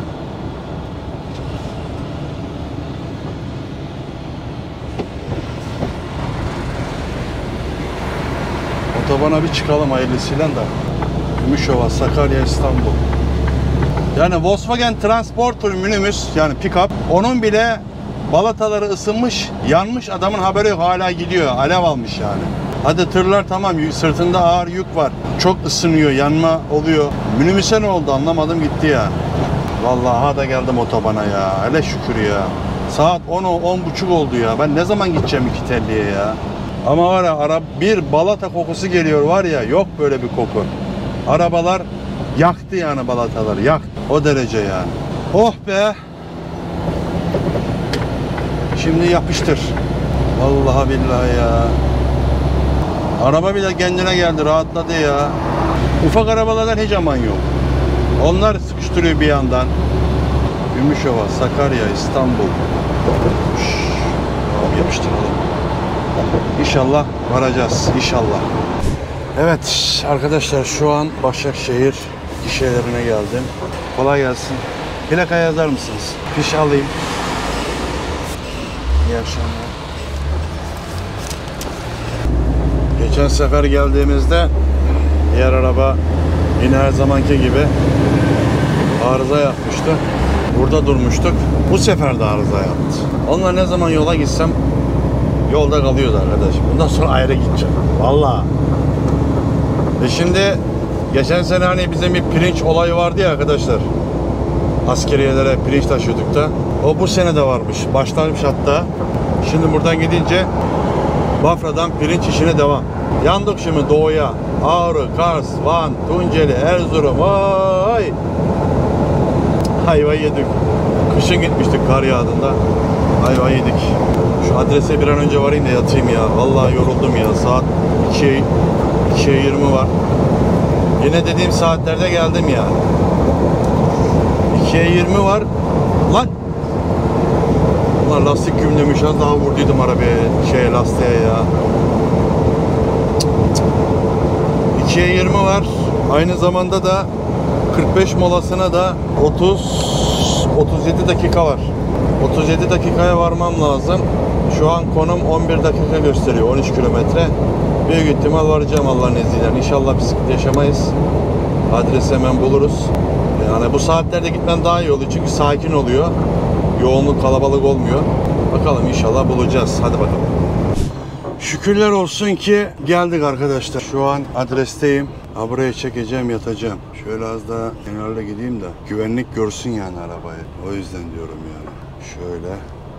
Otobana bir çıkalım hayırlısıyla da. Gümüşova, Sakarya, İstanbul. Yani Volkswagen Transporter minibüs yani pick-up. Onun bile balataları ısınmış, yanmış, adamın haberi yok, hala gidiyor. Alev almış yani. Hadi tırlar tamam, sırtında ağır yük var. Çok ısınıyor, yanma oluyor. Minibüse ne oldu anlamadım gitti ya. Vallahi ha da geldim otobana ya. Hele şükür ya. Saat 10-10.30 oldu ya. Ben ne zaman gideceğim iki telliye ya. Ama var ya bir balata kokusu geliyor var ya, yok böyle bir koku. Arabalar yaktı yani balataları, yaktı. O derece yani. Oh be. Şimdi yapıştır. Vallahi billahi ya. Araba bile kendine geldi, rahatladı ya. Ufak arabalardan hiç aman yok. Onlar sıkıştırıyor bir yandan. Gümüşova, Sakarya, İstanbul. Yapıştıralım. İnşallah varacağız. İnşallah. Evet arkadaşlar şu an Başakşehir gişelerine geldim. Kolay gelsin. Plaka yazar mısınız? Fiş alayım. İyi akşamlar. Geçen sefer geldiğimizde diğer araba yine her zamanki gibi arıza yapmıştı. Burada durmuştuk. Bu sefer de arıza yaptı. Onunla ne zaman yola gitsem yolda kalıyordu arkadaş. Bundan sonra ayrı gideceğim. Vallahi. Şimdi geçen sene hani bizim bir pirinç olayı vardı ya arkadaşlar. Askeriyelere pirinç taşıyorduk da. O bu sene de varmış. Başlamış hatta. Şimdi buradan gidince Bafra'dan pirinç işine devam. Yandık şimdi doğuya. Ağrı, Kars, Van, Tunceli, Erzurum. Vay! Hayva yedik. Kışın gitmiştik kar yağdığında. Hayva yedik. Şu adrese bir an önce varayım da yatayım ya. Vallahi yoruldum ya. Saat 2'ye 20 var. Yine dediğim saatlerde geldim ya. 2'ye 20 var. Lan! Ulan lastik gümlemiş. Az daha vurduydum arabaya. Lastiğe ya. 2'ye 20 var. Aynı zamanda da 45 molasına da 37 dakika var. 37 dakikaya varmam lazım. Şu an konum 11 dakika gösteriyor. 13 kilometre. Büyük ihtimal varacağım Allah'ın izniyle. İnşallah bir sıkıntı yaşamayız. Adresi hemen buluruz. Yani bu saatlerde gitmem daha iyi oluyor. Çünkü sakin oluyor. Yoğunluk, kalabalık olmuyor. Bakalım inşallah bulacağız. Hadi bakalım. Şükürler olsun ki geldik arkadaşlar. Şu an adresteyim. Buraya çekeceğim, yatacağım. Şöyle az daha kenarda gideyim de güvenlik görsün yani arabayı. O yüzden diyorum yani. Şöyle.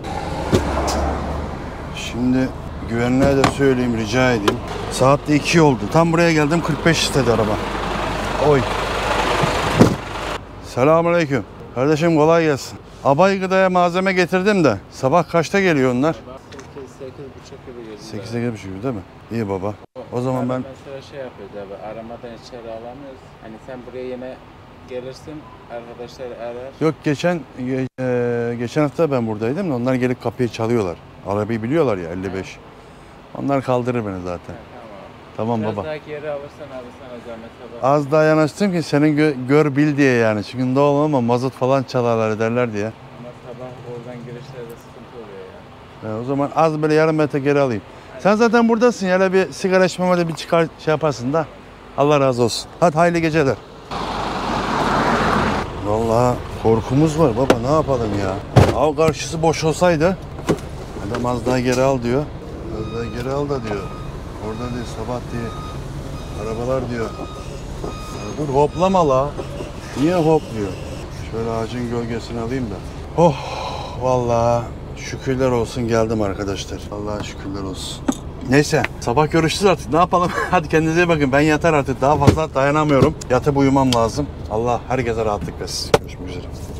Şimdi güvenliğe de söyleyeyim, rica edeyim. Saat de 2 oldu. Tam buraya geldim, 45 istedi araba. Oy. Selamünaleyküm. Kardeşim kolay gelsin. Abay Gıda'ya malzeme getirdim de. Sabah kaçta geliyor onlar? 8-8.30 gibi değil mi? İyi baba. O zaman ben... Mesela şey yapıyoruz abi, aramadan içeri alamıyoruz. Hani sen buraya yine gelirsin, arkadaşlar arar. Yok geçen hafta ben buradaydım da onlar gelip kapıyı çalıyorlar. Arabayı biliyorlar ya 55. Onlar kaldırır beni zaten. Tamam Biraz baba. daha geri alırsan abi sana zahmet baba. Az daha yanaştım ki senin gör bil diye yani. Çünkü ne olur ama mazot falan çalarlar ederler diye. Ama sabah oradan girişlerde sıkıntı oluyor ya. O zaman az böyle yarım metre geri alayım. Sen zaten buradasın ya, öyle bir sigara içmeme de bir çıkar şey yaparsın da. Allah razı olsun. Hadi hayırlı geceler. Vallahi korkumuz var baba, ne yapalım ya. Av karşısı boş olsaydı adam az daha geri al diyor. Az daha geri al da diyor. Orada diyor sabah diye arabalar diyor. Dur hoplama la. Niye hopluyor? Şöyle ağacın gölgesini alayım da. Oh vallahi şükürler olsun geldim arkadaşlar. Allah'a şükürler olsun. Neyse sabah görüşürüz artık, ne yapalım. Hadi kendinize iyi bakın, ben yatar artık, daha fazla dayanamıyorum. Yatıp uyumam lazım. Allah herkese rahatlık versin. Görüşmek üzere.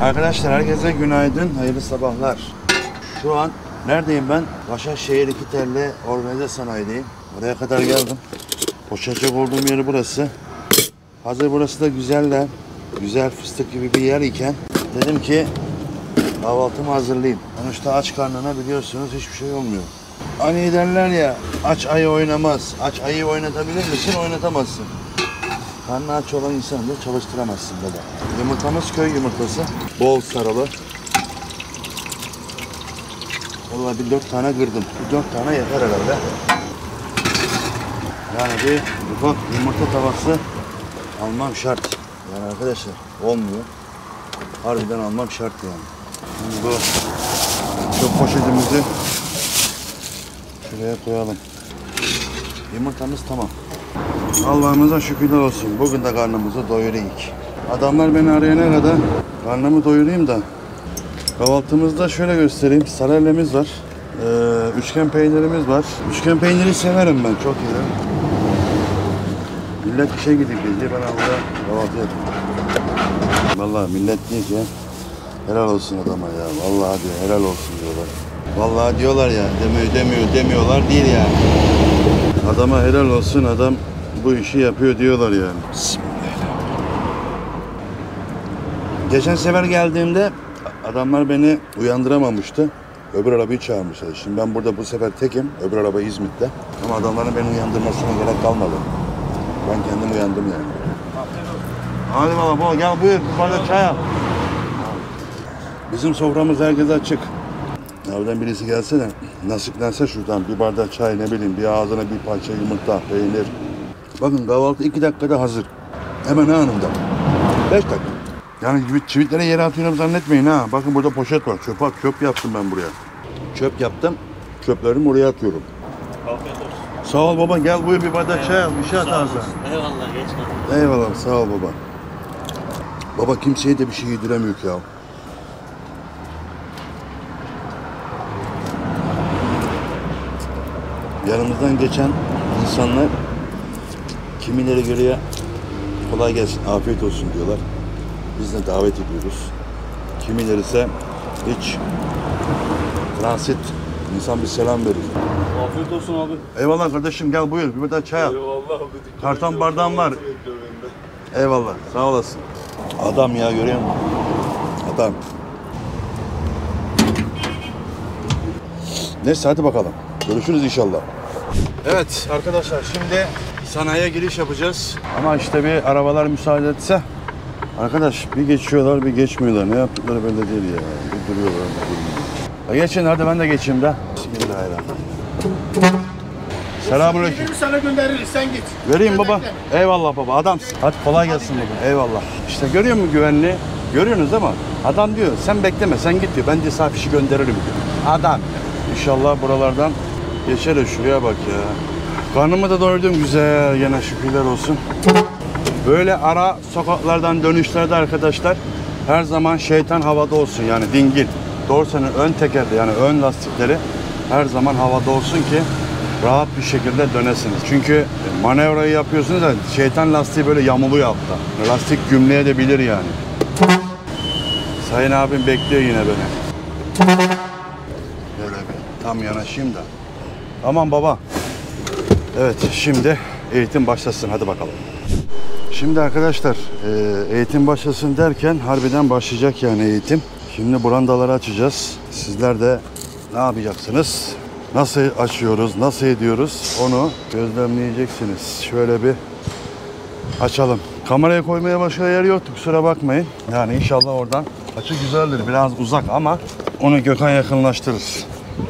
Arkadaşlar herkese günaydın, hayırlı sabahlar. Şu an neredeyim ben? Başakşehir 2 telli organize sanayideyim. Oraya kadar geldim. Poşetçik olduğum yeri burası. Hazır burası da güzeller. Güzel fıstık gibi bir yer iken dedim ki kahvaltımı hazırlayayım. Sonuçta aç karnına biliyorsunuz hiçbir şey olmuyor. Hani derler ya, aç ayı oynamaz. Aç ayı oynatabilir misin? Oynatamazsın. Karnı aç olan insanı da çalıştıramazsın baba. Yumurtamız köy yumurtası. Bol sarılı. Vallahi bir 4 tane kırdım. Bir 4 tane yeter herhalde. Yani bir ufak yumurta tavası almam şart. Yani arkadaşlar olmuyor. Harbiden almam şart yani. Şimdi bu çöp poşetimizi şuraya koyalım. Yumurtamız tamam. Allah'ımıza şükürler olsun. Bugün de karnımızı doyurayım. Adamlar beni arayana kadar karnımı doyurayım da. Kahvaltımızda şöyle göstereyim. Sarellemiz var. Üçgen peynirimiz var. Üçgen peyniri severim ben. Çok iyi. Millet işe gidip diye ben burada kahvaltı yapıyorum. Vallahi millet diyor ki helal olsun adama ya. Vallahi diyor helal olsun diyorlar. Vallahi diyorlar ya. Demiyorlar değil yani. Adama helal olsun, adam bu işi yapıyor diyorlar yani. Bismillahirrahmanirrahim. Geçen sefer geldiğimde adamlar beni uyandıramamıştı. Öbür arabayı çağırmışlar. Şimdi ben burada bu sefer tekim. Öbür araba İzmit'te. Ama adamların beni uyandırmasına gerek kalmadı. Ben kendim uyandım yani. Hadi baba gel buyur bir bardak çay al. Bizim soframız herkese açık. Nereden birisi gelse de nasiplense şuradan bir bardak çay, ne bileyim, bir ağzına bir parça yumurta, peynir. Bakın kahvaltı 2 dakikada hazır. Hemen anında. 5 dakika. Yani çivitlere yere atıyorum zannetmeyin ha. Bakın burada poşet var. Çöp yaptım ben buraya. Çöp yaptım. Çöplerimi oraya atıyorum. Afiyet olsun. Sağ ol baba, gel buyur bir bardak çay al. Bir şey at ağzına. Eyvallah, geç kalın. Eyvallah, sağ ol baba. Baba kimseye de bir şey yediremiyor ki ya. Yanımızdan geçen insanlar kimileri görüyor, kolay gelsin, afiyet olsun diyorlar. Biz de davet ediyoruz. Kimileri ise hiç transit, insan bir selam veriyor. Afiyet olsun abi. Eyvallah kardeşim, gel buyur bir bardak çay al. Eyvallah abi. Karton bardağım var. Eyvallah, sağ olasın. Adam ya, görüyor musun? Adam. Neyse hadi bakalım. Görüşürüz inşallah. Evet arkadaşlar, şimdi sanayiye giriş yapacağız. Ama işte bir arabalar müsaade etse. Arkadaş bir geçiyorlar bir geçmiyorlar. Ne yaptıkları belli değil ya. Bir duruyorlar. Geçin hadi, ben de geçeyim de. Bismillahirrahmanirrahim. Selamünaleyküm. Sana göndeririz, sen git. Vereyim baba. Eyvallah baba, adamsın. Hadi kolay gelsin baba. Eyvallah. İşte görüyor musun güvenliği? Görüyorsunuz ama adam diyor sen bekleme, sen git diyor. Ben de sağ fişi gönderirim diyor. Adam. İnşallah buralardan geçeriz. Şuraya bak ya. Karnımı da doyurdum güzel, gene şükürler olsun. Böyle ara sokaklardan dönüşlerde arkadaşlar her zaman şeytan havada olsun, yani dingil. Dorsanın ön tekerde, yani ön lastikleri her zaman havada olsun ki rahat bir şekilde dönesiniz. Çünkü manevrayı yapıyorsunuz da şeytan lastiği böyle yamuluyor altta. Lastik gümleye de bilir yani. Sayın abim bekliyor yine beni. Böyle bir tam yanaşayım da. Tamam baba. Evet, şimdi eğitim başlasın, hadi bakalım. Şimdi arkadaşlar eğitim başlasın derken harbiden başlayacak yani eğitim. Şimdi brandaları açacağız. Sizler de ne yapacaksınız? Nasıl açıyoruz, nasıl ediyoruz onu gözlemleyeceksiniz. Şöyle bir açalım. Kameraya koymaya başka yer yoktu, kusura bakmayın. Yani inşallah oradan açı güzeldir. Biraz uzak ama onu Gökhan yakınlaştırır.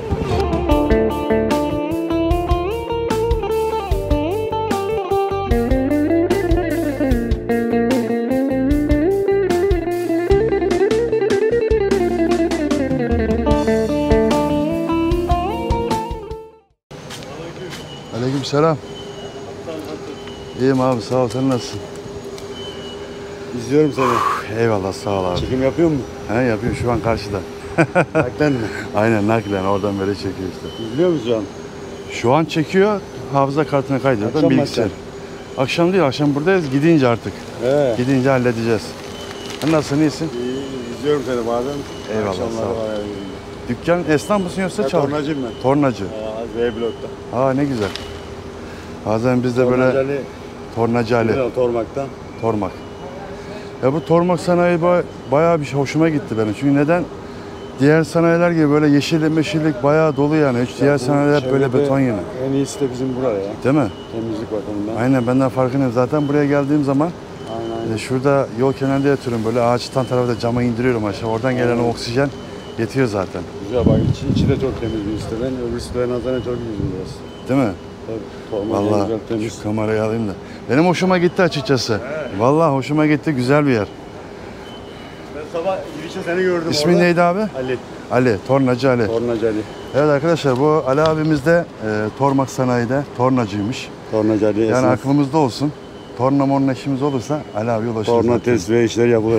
Aleykümselam. İyiyim abi, sağ ol, sen nasılsın? İzliyorum seni. Eyvallah, sağ ol abi. Çekim yapıyor mu? He, yapıyorum şu an karşıda. Naklen mi? Aynen, naklen oradan böyle çekiyor işte. İzliyor musun şu an? Şu an çekiyor, hafıza kartına kaydediyor. Akşam Bilgisayar. Akşam değil, akşam buradayız, gidince artık. He. Gidince halledeceğiz. Sen nasılsın, iyisin? İyi, İzliyorum seni bazen. Eyvallah, Akşamları sağ ol. var ya. Dükkan esnaf mısın yoksa Ben çalış? tornacıyım ben. Tornacı. V-Blok'ta. Aa ne güzel. Bazen biz de böyle Tornacı tornacı Ali, Ali. Tormak'ta. tormak. Ya bu tormak sanayi bayağı bir şey hoşuma gitti benim. Çünkü neden? Diğer sanayiler gibi böyle yeşillik meşillik bayağı dolu yani. Hiç diğer sanayiler hep böyle Çevrede beton yine. En iyisi de bizim buraya ya. Değil mi? Temizlik bakımından. Aynen benden farkındayım. Zaten buraya geldiğim zaman Aynen. şurada yol kenarında yatıyorum. Böyle ağaçtan tarafta cama indiriyorum aşağı. Oradan gelen o oksijen yetiyor zaten. Güzel bak içi de çok temiz bir siteden. Öbür sitelerin nazaran çok iyi burası. Değil mi? Tabii. Tormak en Vallahi güzel temiz. şu kamerayı alayım da. Benim hoşuma gitti açıkçası. Vallahi hoşuma gitti. Güzel bir yer. Ben sabah girişte seni gördüm İsmin orada. neydi abi? Ali. Ali. Tornacı Ali. Tornacı Ali. Evet arkadaşlar bu Ali abimiz de Tormak Sanayi'de tornacıymış. Tornacı Ali. Yani esnaf. aklımızda olsun. Torna morna işimiz olursa Ali abi ulaşırız. Torna zaten. test ve işler yapılır.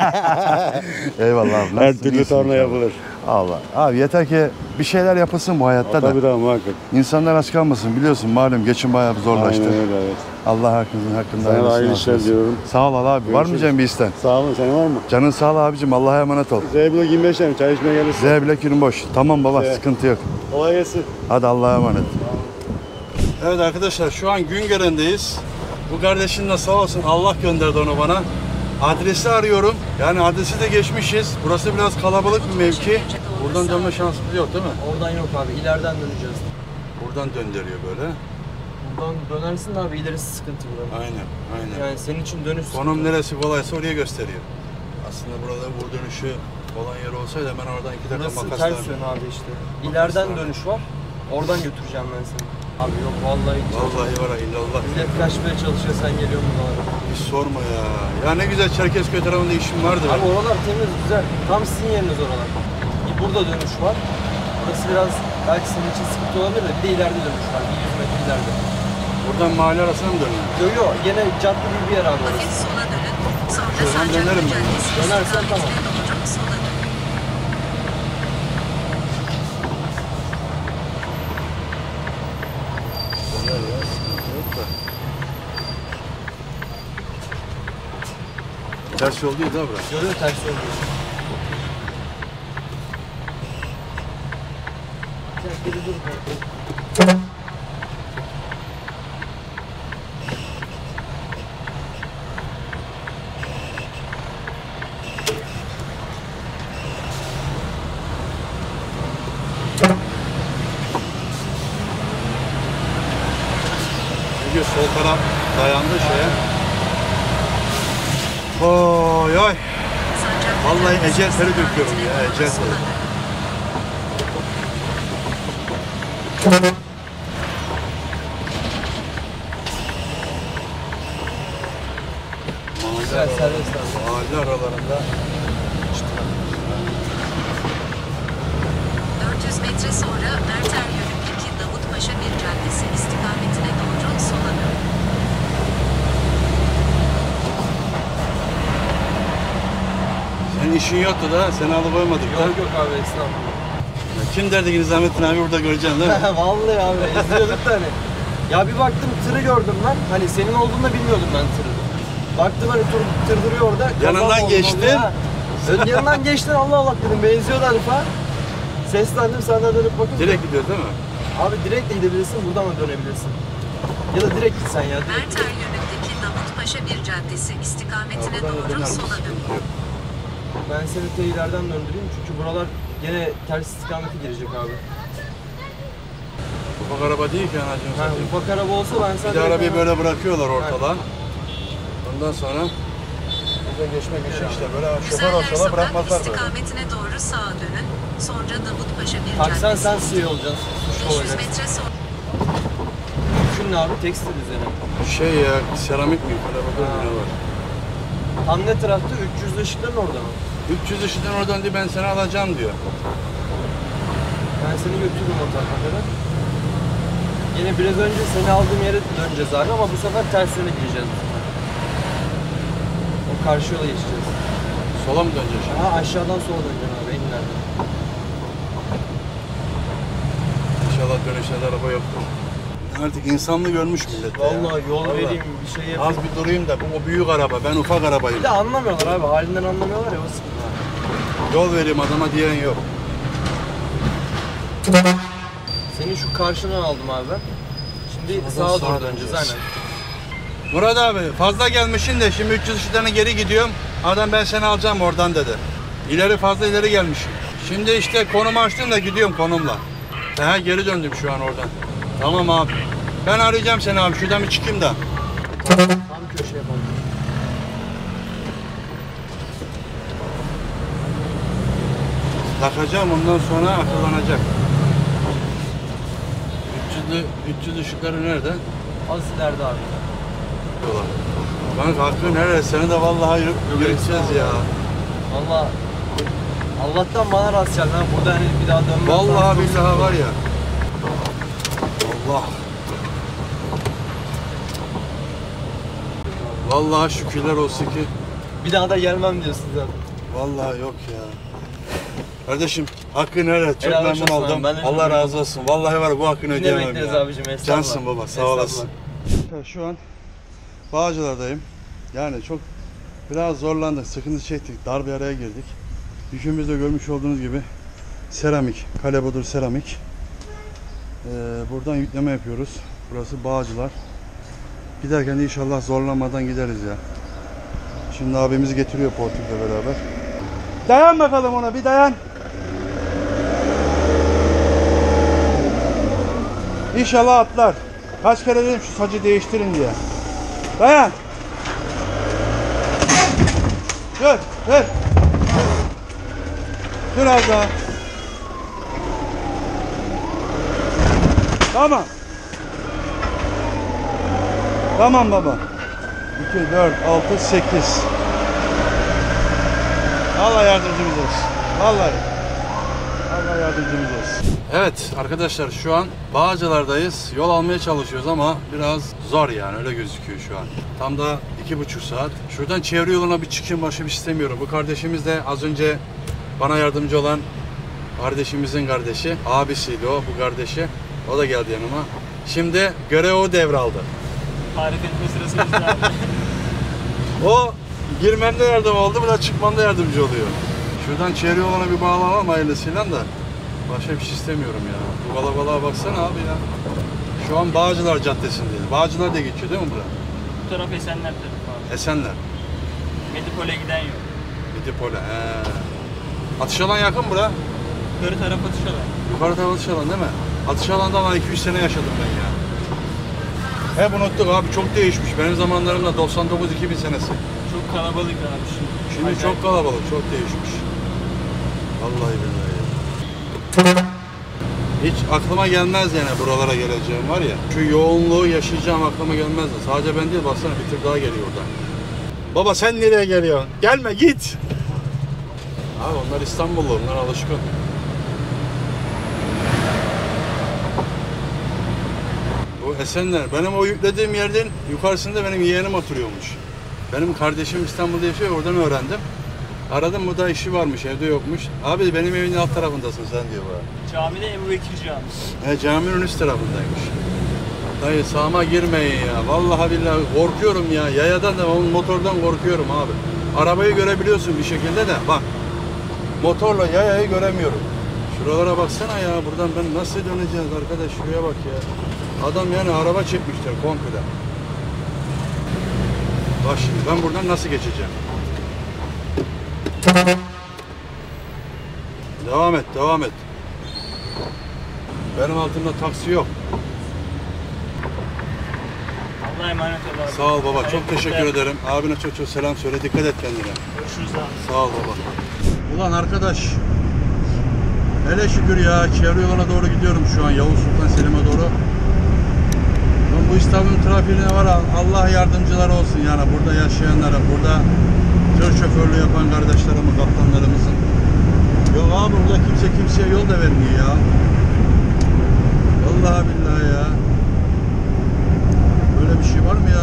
Eyvallah abi. Her Nasılsın? türlü İyisin torna inşallah. yapılır. Allah. Abi yeter ki bir şeyler yapılsın bu hayatta da. Tabii daha muhakkak. İnsanlar aç kalmasın biliyorsun malum geçim bayağı bir zorlaştı. Aynen öyle evet. Allah hakkında Sana da hayırlısını hayırlı işler olsun. diyorum. Sağ ol Ali abi. Var mı Görüşürüz. Cem bir isten? Sağ olun. Senin var mı? Canın sağ ol abicim. Allah'a emanet ol. Z-Blok 25 tane çay içmeye gelirsin. Z Black ürün boş. Tamam baba Evet. sıkıntı yok. Kolay gelsin. Hadi Allah'a emanet. Evet arkadaşlar şu an Güngören'deyiz. Bu kardeşin de sağ olsun Allah gönderdi onu bana. Adresi arıyorum. Yani adresi de geçmişiz. Burası biraz kalabalık bir mevki. Buradan dönme şansımız yok değil mi? Oradan yok abi. İleriden döneceğiz. Buradan döndürüyor böyle. Buradan dönersin de abi ilerisi sıkıntı buranın. Aynen, aynen. Yani senin için dönüş Konum sıkıntı. neresi kolaysa oraya gösteriyor. Aslında burada bu dönüşü olan yer olsaydı hemen oradan 2 dakika Burası makasla. ters yön abi işte. İleriden dönüş var. Oradan götüreceğim ben seni. Abi yok vallahi hiç. Vallahi var ha illallah. Millet kaçmaya çalışıyor sen geliyorsun buralara. Hiç sorma ya. Ya ne güzel Çerkezköy tarafında işim vardı. Abi oralar temiz güzel. Tam sizin yeriniz oralar. Burada dönüş var. Burası biraz belki senin için sıkıntı olabilir de bir de ileride dönüş var. Bir 100 metre ileride. Buradan mahalle arasına mı dönüyor? Yok yok gene cadde gibi bir yer abi orası. Hafif sola dönün. Sonra Şuradan Sancaklı dönerim ben. Caddesi Dönersen tamam. istikametine doğru sola dönün. Döner ya sıkıntı yok da. Ters yol değil ha burası. Yok yok ters oluyor. Geri dur. Çünkü sol taraf dayandı şeye. Oy oy. Sancaklı Vallahi Caddesi ecel teri döküyorum istikametine ya, doğru ecel sola teri. dönün. Güzel serbest abi. Mahalle aralarında 400 metre sonra Merter yönündeki Davutpaşa bir caddesi istikametine doğru sola dönün. senin işin yoktu da seni alıkoymadık da. Yok yok abi estağfurullah. Kim derdi ki Nizamettin abi burada göreceksin değil mi? Vallahi abi izliyorduk da hani. Ya bir baktım tırı gördüm ben. Hani senin olduğunu da bilmiyordum ben tırı. Baktım hani tır duruyor orada. Yanından Kazan oldu, geçtin. ha. Yanından geçtin Allah Allah dedim benziyordu herife. Seslendim senden dönüp bakınca. Direkt gidiyoruz değil mi? Abi direkt de gidebilirsin buradan da dönebilirsin. Ya da direkt gitsen ya. Direkt. Merter yönündeki Davutpaşa bir caddesi istikametine Buradan da doğru döner sola misin? dönün. Ben seni ileriden döndüreyim çünkü buralar gene ters istikamete girecek abi. Ufak araba değil ki anacığım Ha, satayım. ufak araba olsa ben sana... Bir de arabayı böyle bırakıyorlar ortadan. Ondan sonra buradan geçmek için işte böyle şoför Güzeller olsalar Sokak bırakmazlar böyle. istikametine doğru sağa dönün. Sonra Davutpaşa bir Taksan caddesi. sen siyah olacaksın. Suçlu 500 olacaksın. metre sonra Mümkün ne abi? Tekstil üzerine. Şey ya seramik mi? Böyle bakıyorum ne var. Tam ne tarafta? 300'lü ışıkların orada mı? 300 ışıktan oradan diye ben seni alacağım diyor. Ben seni götürürüm o tarafa kadar. Yine biraz önce seni aldığım yere döneceğiz abi ama bu sefer ters yöne gireceğiz bu sefer. O karşı yola geçeceğiz. Sola mı dönecek şimdi? Ha aşağıdan sola döneceğim abi en ileride. İnşallah dönüşte de araba yoktur. Artık insanlı görmüş millet ya. Vallahi yol Vallahi. vereyim bir şey yapayım. Az bir durayım da bu o büyük araba ben ufak arabayım. Bir de anlamıyorlar abi halinden anlamıyorlar ya o sıkıntı. Yol vereyim adama diyen yok. Senin şu karşından aldım abi ben. Şimdi Sağdan sağa sağa doğru döneceğiz döneceğiz. aynen. Murat abi fazla gelmişsin de şimdi 300 ışıklarına geri gidiyorum. Adam ben seni alacağım oradan dedi. Fazla ileri gelmişim. Şimdi işte konumu açtım da gidiyorum konumla. Geri döndüm şu an oradan. Tamam abi. Ben arayacağım seni abi. Şuradan bir çıkayım da. Tam köşeye bak. Takacağım ondan sonra akıllanacak. 300 ışıkları nerede? Az ileride abi. Lan Hakkı nerede? Seni de vallahi yürüteceğiz ya. Valla Allah'tan bana rast geldi. Ha. Burada hani bir daha dönmem. Vallahi billahi var ya. Allah. Vallahi şükürler olsun ki. Bir daha da gelmem diyorsun zaten. Vallahi yok ya. Kardeşim Hakkı nerede? Çok Helal memnun olsun abi, oldum. ben de çok Allah memnun razı olsun. Vallahi var bu hakkını Yine ödeyemem bekleriz ya. abicim. Estağfurullah. Cansın baba sağ Estağfurullah. olasın. Şu an Bağcılar'dayım. Yani çok biraz zorlandık, sıkıntı çektik, dar bir araya girdik. Yükümüzde görmüş olduğunuz gibi seramik, Kalebodur seramik. Buradan yükleme yapıyoruz. Burası Bağcılar. Giderken de inşallah zorlanmadan gideriz ya. Şimdi abimiz getiriyor Portek'le beraber. Dayan bakalım ona, bir dayan. İnşallah atlar. Kaç kere dedim şu sacı değiştirin diye. Dayan. Dur, dur. Dur az daha. Tamam. Tamam baba. 2, 4, 6, 8. Allah yardımcımız olsun. Vallahi. Allah yardımcımız olsun. Evet arkadaşlar şu an Bağcılar'dayız. Yol almaya çalışıyoruz ama biraz zor yani öyle gözüküyor şu an. Tam da 2,5 saat. Şuradan çevre yoluna bir çıkayım başka bir şey istemiyorum. Bu kardeşimiz de az önce bana yardımcı olan kardeşimizin kardeşi. Abisiydi o bu kardeşi. O da geldi yanıma. Şimdi görev o devraldı. Tarif etme sırası bizde abi. O girmemde yardım oldu, bu da çıkmamda yardımcı oluyor. Şuradan çevre yoluna bir bağlamam hayırlısıyla da başka bir şey istemiyorum ya. Bu kalabalığa baksana abi ya. Şu an Bağcılar Caddesi'ndeyiz. Bağcılar diye geçiyor değil mi bura? Bu taraf Esenler tarafı abi. Esenler. Medipol'e giden yol. Medipol'e. Atışalan yakın bura. Yukarı taraf Atışalan. Yukarı tarafı Atışalan değil mi? Atışalan'da ben 200 sene yaşadım ben ya. Hep unuttuk abi çok değişmiş. Benim zamanlarımda 99-2000 senesi. Çok kalabalık abi şimdi. Şimdi Acayip. çok kalabalık, çok değişmiş. Vallahi billahi ya. Hiç aklıma gelmez yani buralara geleceğim var ya. Şu yoğunluğu yaşayacağım aklıma gelmezdi. Sadece ben değil baksana bir tır daha geliyor oradan. Baba sen nereye geliyorsun? Gelme git. Abi onlar İstanbullu, onlar alışkın. Bu Esenler. Benim o yüklediğim yerden yukarısında benim yeğenim oturuyormuş. Benim kardeşim İstanbul'da yaşıyor, oradan öğrendim. Aradım, bu da işi varmış, evde yokmuş. Abi benim evin alt tarafındasın sen diyor bana. Camide Ebu Bekir Camii. Caminin üst tarafındaymış. Dayı sağıma girmeyin ya. Vallahi billahi korkuyorum ya. Yayadan da motordan korkuyorum abi. Arabayı görebiliyorsun bir şekilde de bak. Motorla yayayı göremiyorum. Şuralara baksana ya. Buradan ben nasıl döneceğiz arkadaş? Şuraya bak ya. Adam yani araba çekmişler komple. Bak şimdi ben buradan nasıl geçeceğim? Devam et, devam et. Benim altımda taksi yok. Allah'a emanet ol abi. Sağ ol baba, çok Hayırlı teşekkür işler. ederim. Abine çok çok selam söyle, dikkat et kendine. Görüşürüz abi. Sağ ol baba. Ulan arkadaş, hele şükür ya, çevre yoluna doğru gidiyorum şu an, Yavuz Sultan Selim'e doğru. Lan bu İstanbul trafiğine var, Allah yardımcılar olsun yani, burada yaşayanlara, burada tır şoförlüğü yapan kardeşlerimin, kaptanlarımızın. Yok abi burada kimse kimseye yol da vermiyor ya. Vallahi billahi ya. Böyle bir şey var mı ya?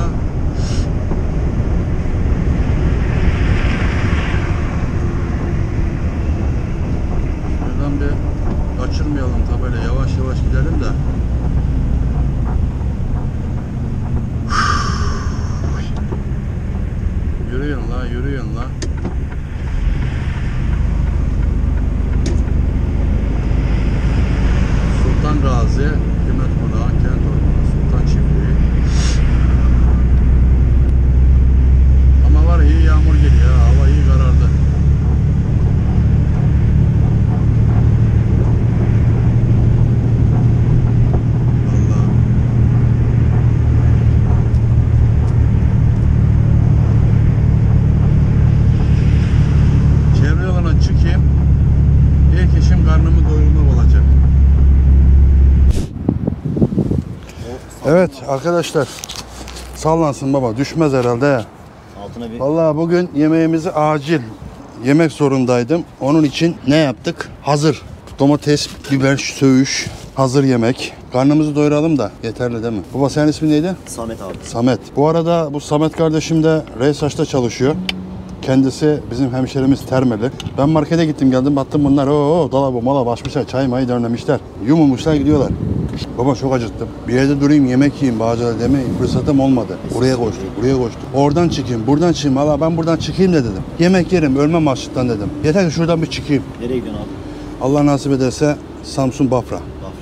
Şuradan bir kaçırmayalım tabela, yavaş yavaş gidelim de. Yürüyün la, yürüyün la. Evet arkadaşlar. Sallansın baba. Düşmez herhalde. Altına bir... Vallahi bugün yemeğimizi acil yemek zorundaydım. Onun için ne yaptık? Hazır. Domates, biber, söğüş. Hazır yemek. Karnımızı doyuralım da yeterli değil mi? Baba senin ismin neydi? Samet abi. Samet. Bu arada bu Samet kardeşim de Reysaç'ta çalışıyor. Kendisi bizim hemşerimiz Termeli. Ben markete gittim geldim baktım bunlar dolabı mala basmışlar çay mayı demlemişler. Yumulmuşlar gidiyorlar. Baba çok acıktım. Bir yerde durayım yemek yiyeyim Bağcılar demeyi fırsatım olmadı. Buraya koştum. Oradan çıkayım buradan çıkayım. Valla ben buradan çıkayım da dedim. Yemek yerim ölmem açlıktan dedim. Yeter ki şuradan bir çıkayım. Nereye gidiyorsun abi? Allah nasip ederse Samsun Bafra.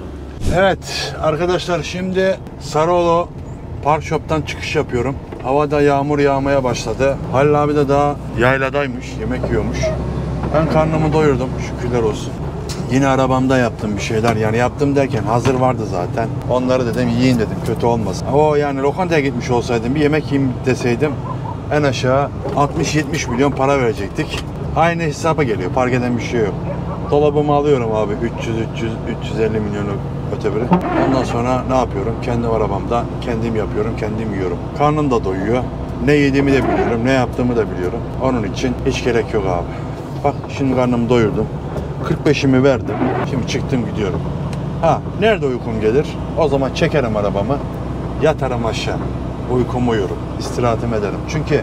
Evet arkadaşlar şimdi Sarıoğlu Park Shop'tan çıkış yapıyorum. Havada yağmur yağmaya başladı. Halil abi de daha yayladaymış, yemek yiyormuş. Ben karnımı doyurdum şükürler olsun. Yine arabamda yaptım bir şeyler. Yani yaptım derken hazır vardı zaten. Onları dedim yiyin dedim kötü olmasın. O yani lokantaya gitmiş olsaydım bir yemek yiyeyim deseydim en aşağı 60-70 milyon para verecektik. Aynı hesaba geliyor. Fark eden bir şey yok. Dolabımı alıyorum abi 300-350 milyonluk öteberi. Ondan sonra ne yapıyorum? Kendi arabamda kendim yapıyorum, kendim yiyorum. Karnım da doyuyor. Ne yediğimi de biliyorum, ne yaptığımı da biliyorum. Onun için hiç gerek yok abi. Bak şimdi karnımı doyurdum. 45'imi verdim. Şimdi çıktım gidiyorum. Ha nerede uykum gelir? O zaman çekerim arabamı. Yatarım aşağı. Uykumu uyurum. İstirahatimi ederim. Çünkü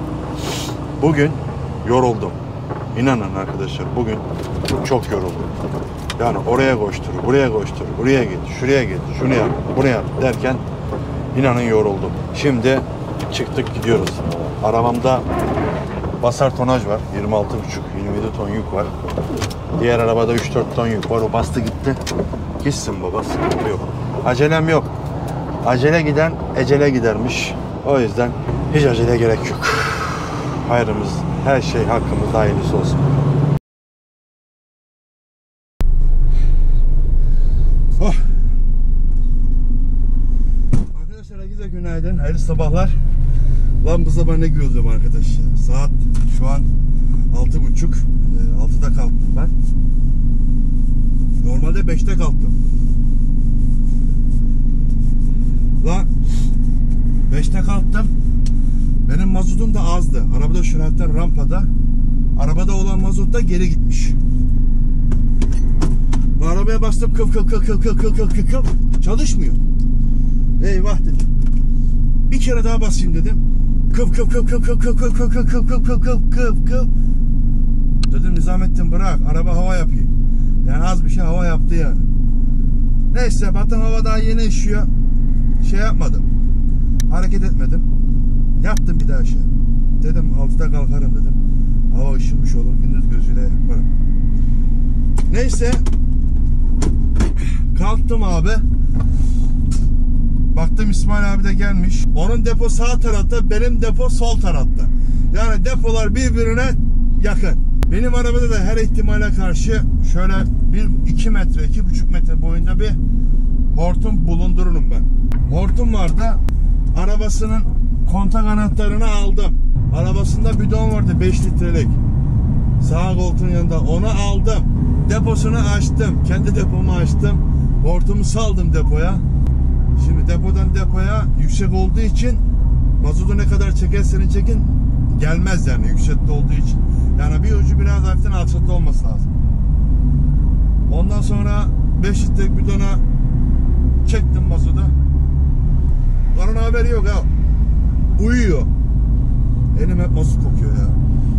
bugün yoruldum. İnanın arkadaşlar bugün çok yoruldum. Yani oraya koştur, buraya koştur, buraya git, şuraya git, şunu yap, bunu yap derken inanın yoruldum. Şimdi çıktık gidiyoruz. Arabamda basar tonaj var. 26,5, 27 ton yük var. Diğer arabada 3-4 ton yük var. O bastı gitti. Gitsin baba, sıkıntı yok. Acelem yok. Acele giden ecele gidermiş. O yüzden hiç acele gerek yok. Hayrımız, her şey hakkımızda hayırlısı olsun. Oh. Arkadaşlar herkese günaydın, hayırlı sabahlar. Lan bu sabah ne gördüm arkadaş ya. Saat şu an 6.30. 6'da kalktım ben. Normalde 5'te kalktım. Lan 5'te kalktım. Benim mazotum da azdı. Arabada şuradan rampada. Arabada olan mazot da geri gitmiş. Arabaya bastım kıv. Çalışmıyor. Eyvah dedim. Bir kere daha basayım dedim. Kıv. Dedim Nizamettin bırak. Araba hava yapıyor. Yani az bir şey hava yaptı yani. Neyse baktım hava daha yeni üşüyor. Şey yapmadım. Hareket etmedim. Yattım bir daha şey. Dedim 6'da kalkarım dedim. Hava ışınmış olur. Gündüz gözüyle yaparım. Neyse. Kalktım abi. Baktım İsmail abi de gelmiş. Onun depo sağ tarafta, benim depo sol tarafta. Yani depolar birbirine yakın. Benim arabada da her ihtimale karşı şöyle 2 metre, 2,5 metre boyunda bir hortum bulundururum ben. Hortum vardı. Arabasının kontak anahtarını aldım. Arabasında bidon vardı 5 litrelik. Sağ koltuğun yanında onu aldım. Deposunu açtım. Kendi depomu açtım. Hortumu saldım depoya. Şimdi depodan depoya yüksek olduğu için mazotu ne kadar çekerseniz çekin gelmez yani yüksekte olduğu için. Yani bir ucu biraz hafiften alçakta olması lazım. Ondan sonra 5 litrelik bidona çektim mazotu. Onun haberi yok ha. Uyuyor. Elim hep mazot kokuyor ya.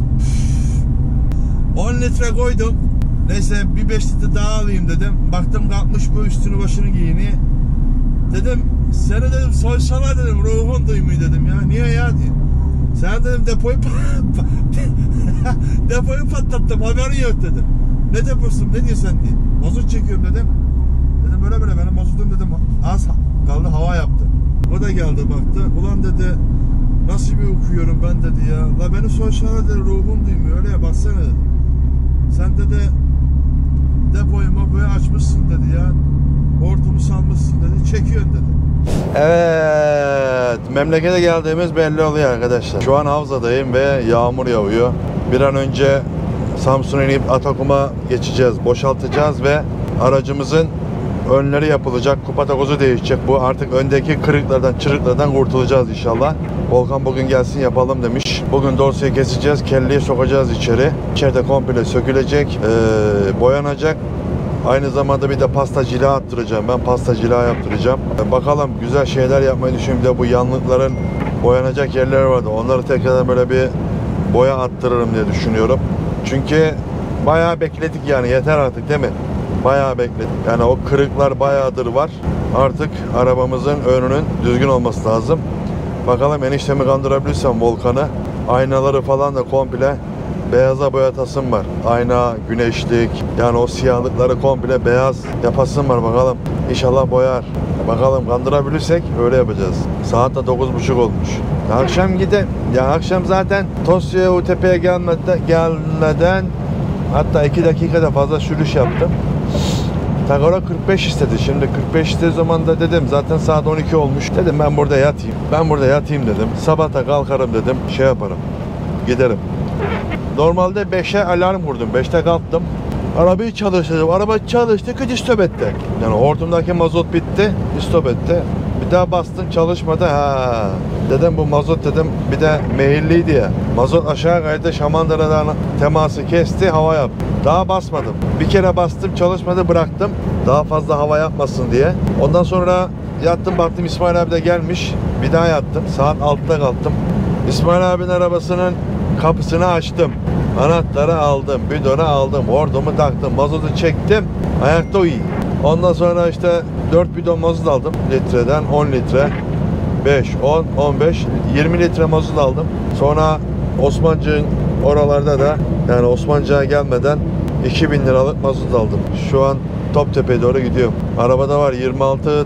10 litre koydum. Neyse bir 5 litre daha alayım dedim. Baktım kalkmış bu üstünü başını giyiniyor. Dedim seni dedim soysana dedim ruhun duymuyor dedim ya. Niye ya diye. Sen dedim depoyu patlattım haberin yok dedim. Ne deposun ne diyorsun diye. Mazot çekiyorum dedim. Dedim böyle benim mazotum dedim az kaldı hava yaptı. O da geldi baktı. Ulan dedi nasıl bir okuyorum ben dedi ya. La beni soysana dedi ruhum duymuyor öyle ya baksana dedi. Sen dedi depoyu açmışsın dedi ya. Hortumu salmışsın dedi. Çekiyorsun dedi. Evet. Memlekete geldiğimiz belli oluyor arkadaşlar. Şu an Havza'dayım ve yağmur yağıyor. Bir an önce Samsun'a inip Atakum'a geçeceğiz. Boşaltacağız ve aracımızın önleri yapılacak, kupa takozu değişecek. Bu artık öndeki kırıklardan, çırıklardan kurtulacağız inşallah. Volkan bugün gelsin yapalım demiş. Bugün dorseyi keseceğiz, kelleyi sokacağız içeri. İçeride komple sökülecek, boyanacak. Aynı zamanda bir de pasta cila attıracağım. Ben pasta cila yaptıracağım. Bakalım, güzel şeyler yapmayı düşünüyorum. Bir de bu yanlıkların boyanacak yerleri vardı. Onları tekrar böyle bir boya attırırım diye düşünüyorum. Çünkü bayağı bekledik yani, yeter artık değil mi? Bayağı bekledik. Yani o kırıklar bayağıdır var. Artık arabamızın önünün düzgün olması lazım. Bakalım eniştemi kandırabilirsem Volkan'ı. Aynaları falan da komple beyaza boyatasım var. Ayna, güneşlik, yani o siyahlıkları komple beyaz yapasım var bakalım. İnşallah boyar. Bakalım kandırabilirsek öyle yapacağız. Saat de 9.30 olmuş. Akşam gidelim. Ya akşam zaten Tosya'ya, UTP'ye gelmeden hatta 2 dakikada fazla sürüş yaptım. Tagora 45 istedi. Şimdi 45 istediği zaman da dedim zaten saat 12 olmuş. Dedim ben burada yatayım. Ben burada yatayım dedim. Sabahta kalkarım dedim. Şey yaparım. Giderim. Normalde 5'e alarm vurdum. 5'te kalktım. Arabayı çalıştırdım. Araba çalıştı, kötü stop etti. Yani hortumdaki mazot bitti, stop etti. Bir daha bastım, çalışmadı. Ha. Dedim bu mazot dedim bir de meyilliydi ya. Mazot aşağı kaydı, şamandıradan teması kesti, hava yaptı. Daha basmadım. Bir kere bastım, çalışmadı, bıraktım. Daha fazla hava yapmasın diye. Ondan sonra yattım, baktım İsmail abi de gelmiş. Bir daha yattım. Saat 6'da kalktım. İsmail abinin arabasının kapısını açtım. Anahtarı aldım, bidonu aldım, hortumu taktım, mazotu çektim. Ayakta uyuyayım. Ondan sonra işte 4 bidon mazot aldım. Litreden 10 litre. 5, 10, 15, 20 litre mazot aldım. Sonra Osmancık'ın oralarda da yani Osmancık'a gelmeden 2000 liralık mazot aldım. Şu an Toptepe'ye doğru gidiyorum. Arabada var 26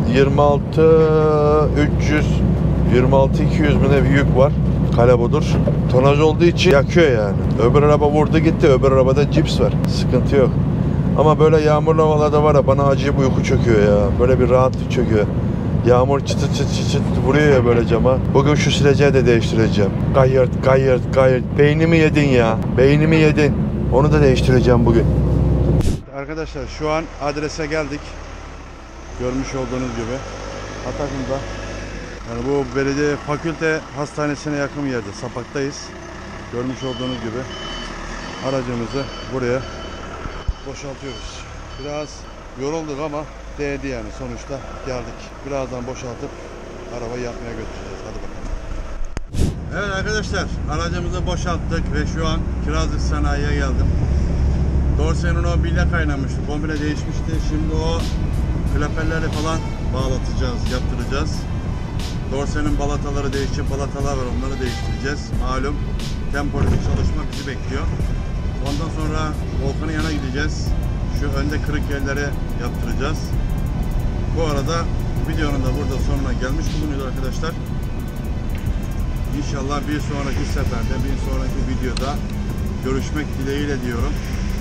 300 26 200 mi ne bir yük var. Kalabudur. Tonaj olduğu için yakıyor yani. Öbür araba vurdu gitti. Öbür arabada cips var. Sıkıntı yok. Ama böyle yağmurlu havalarda var ya, bana acayip uyku çöküyor ya. Böyle bir rahatlık çöküyor. Yağmur çıtı çıtı vuruyor ya böyle cama. Bugün şu sileceği de değiştireceğim. Gayırt. Beynimi yedin ya. Beynimi yedin. Onu da değiştireceğim bugün. Arkadaşlar şu an adrese geldik. Görmüş olduğunuz gibi. Atakum'da. Yani bu belediye fakülte hastanesine yakın bir yerde. Sapak'tayız. Görmüş olduğunuz gibi aracımızı buraya boşaltıyoruz. Biraz yorulduk ama değdi yani, sonuçta geldik. Birazdan boşaltıp arabayı yapmaya götüreceğiz. Hadi bakalım. Evet arkadaşlar, aracımızı boşalttık ve şu an Kirazlık Sanayi'ye geldim. Dorsenin o bilye kaynamıştı. Komple değişmişti. Şimdi o klaperleri falan bağlatacağız, yaptıracağız. Dorsenin balataları değişecek, balatalar var, onları değiştireceğiz. Malum tempolu bir çalışma bizi bekliyor. Ondan sonra Volkan'ın yanına gideceğiz. Şu önde kırık yerleri yaptıracağız. Bu arada videonun da burada sonuna gelmiş bulunuyoruz arkadaşlar. İnşallah bir sonraki seferde, bir sonraki videoda görüşmek dileğiyle diyorum.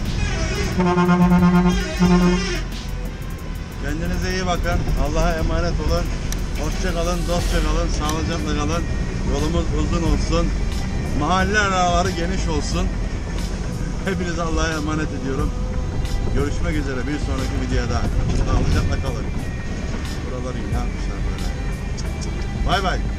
Kendinize iyi bakın. Allah'a emanet olun. Hoşça kalın, dostça kalın, sağlıcakla kalın. Yolumuz uzun olsun. Mahalle araları geniş olsun. Hepinize Allah'a emanet ediyorum. Görüşmek üzere bir sonraki videoda. Sağlıcakla kalın. Buraları iyi yapmışlar böyle. Bay bay.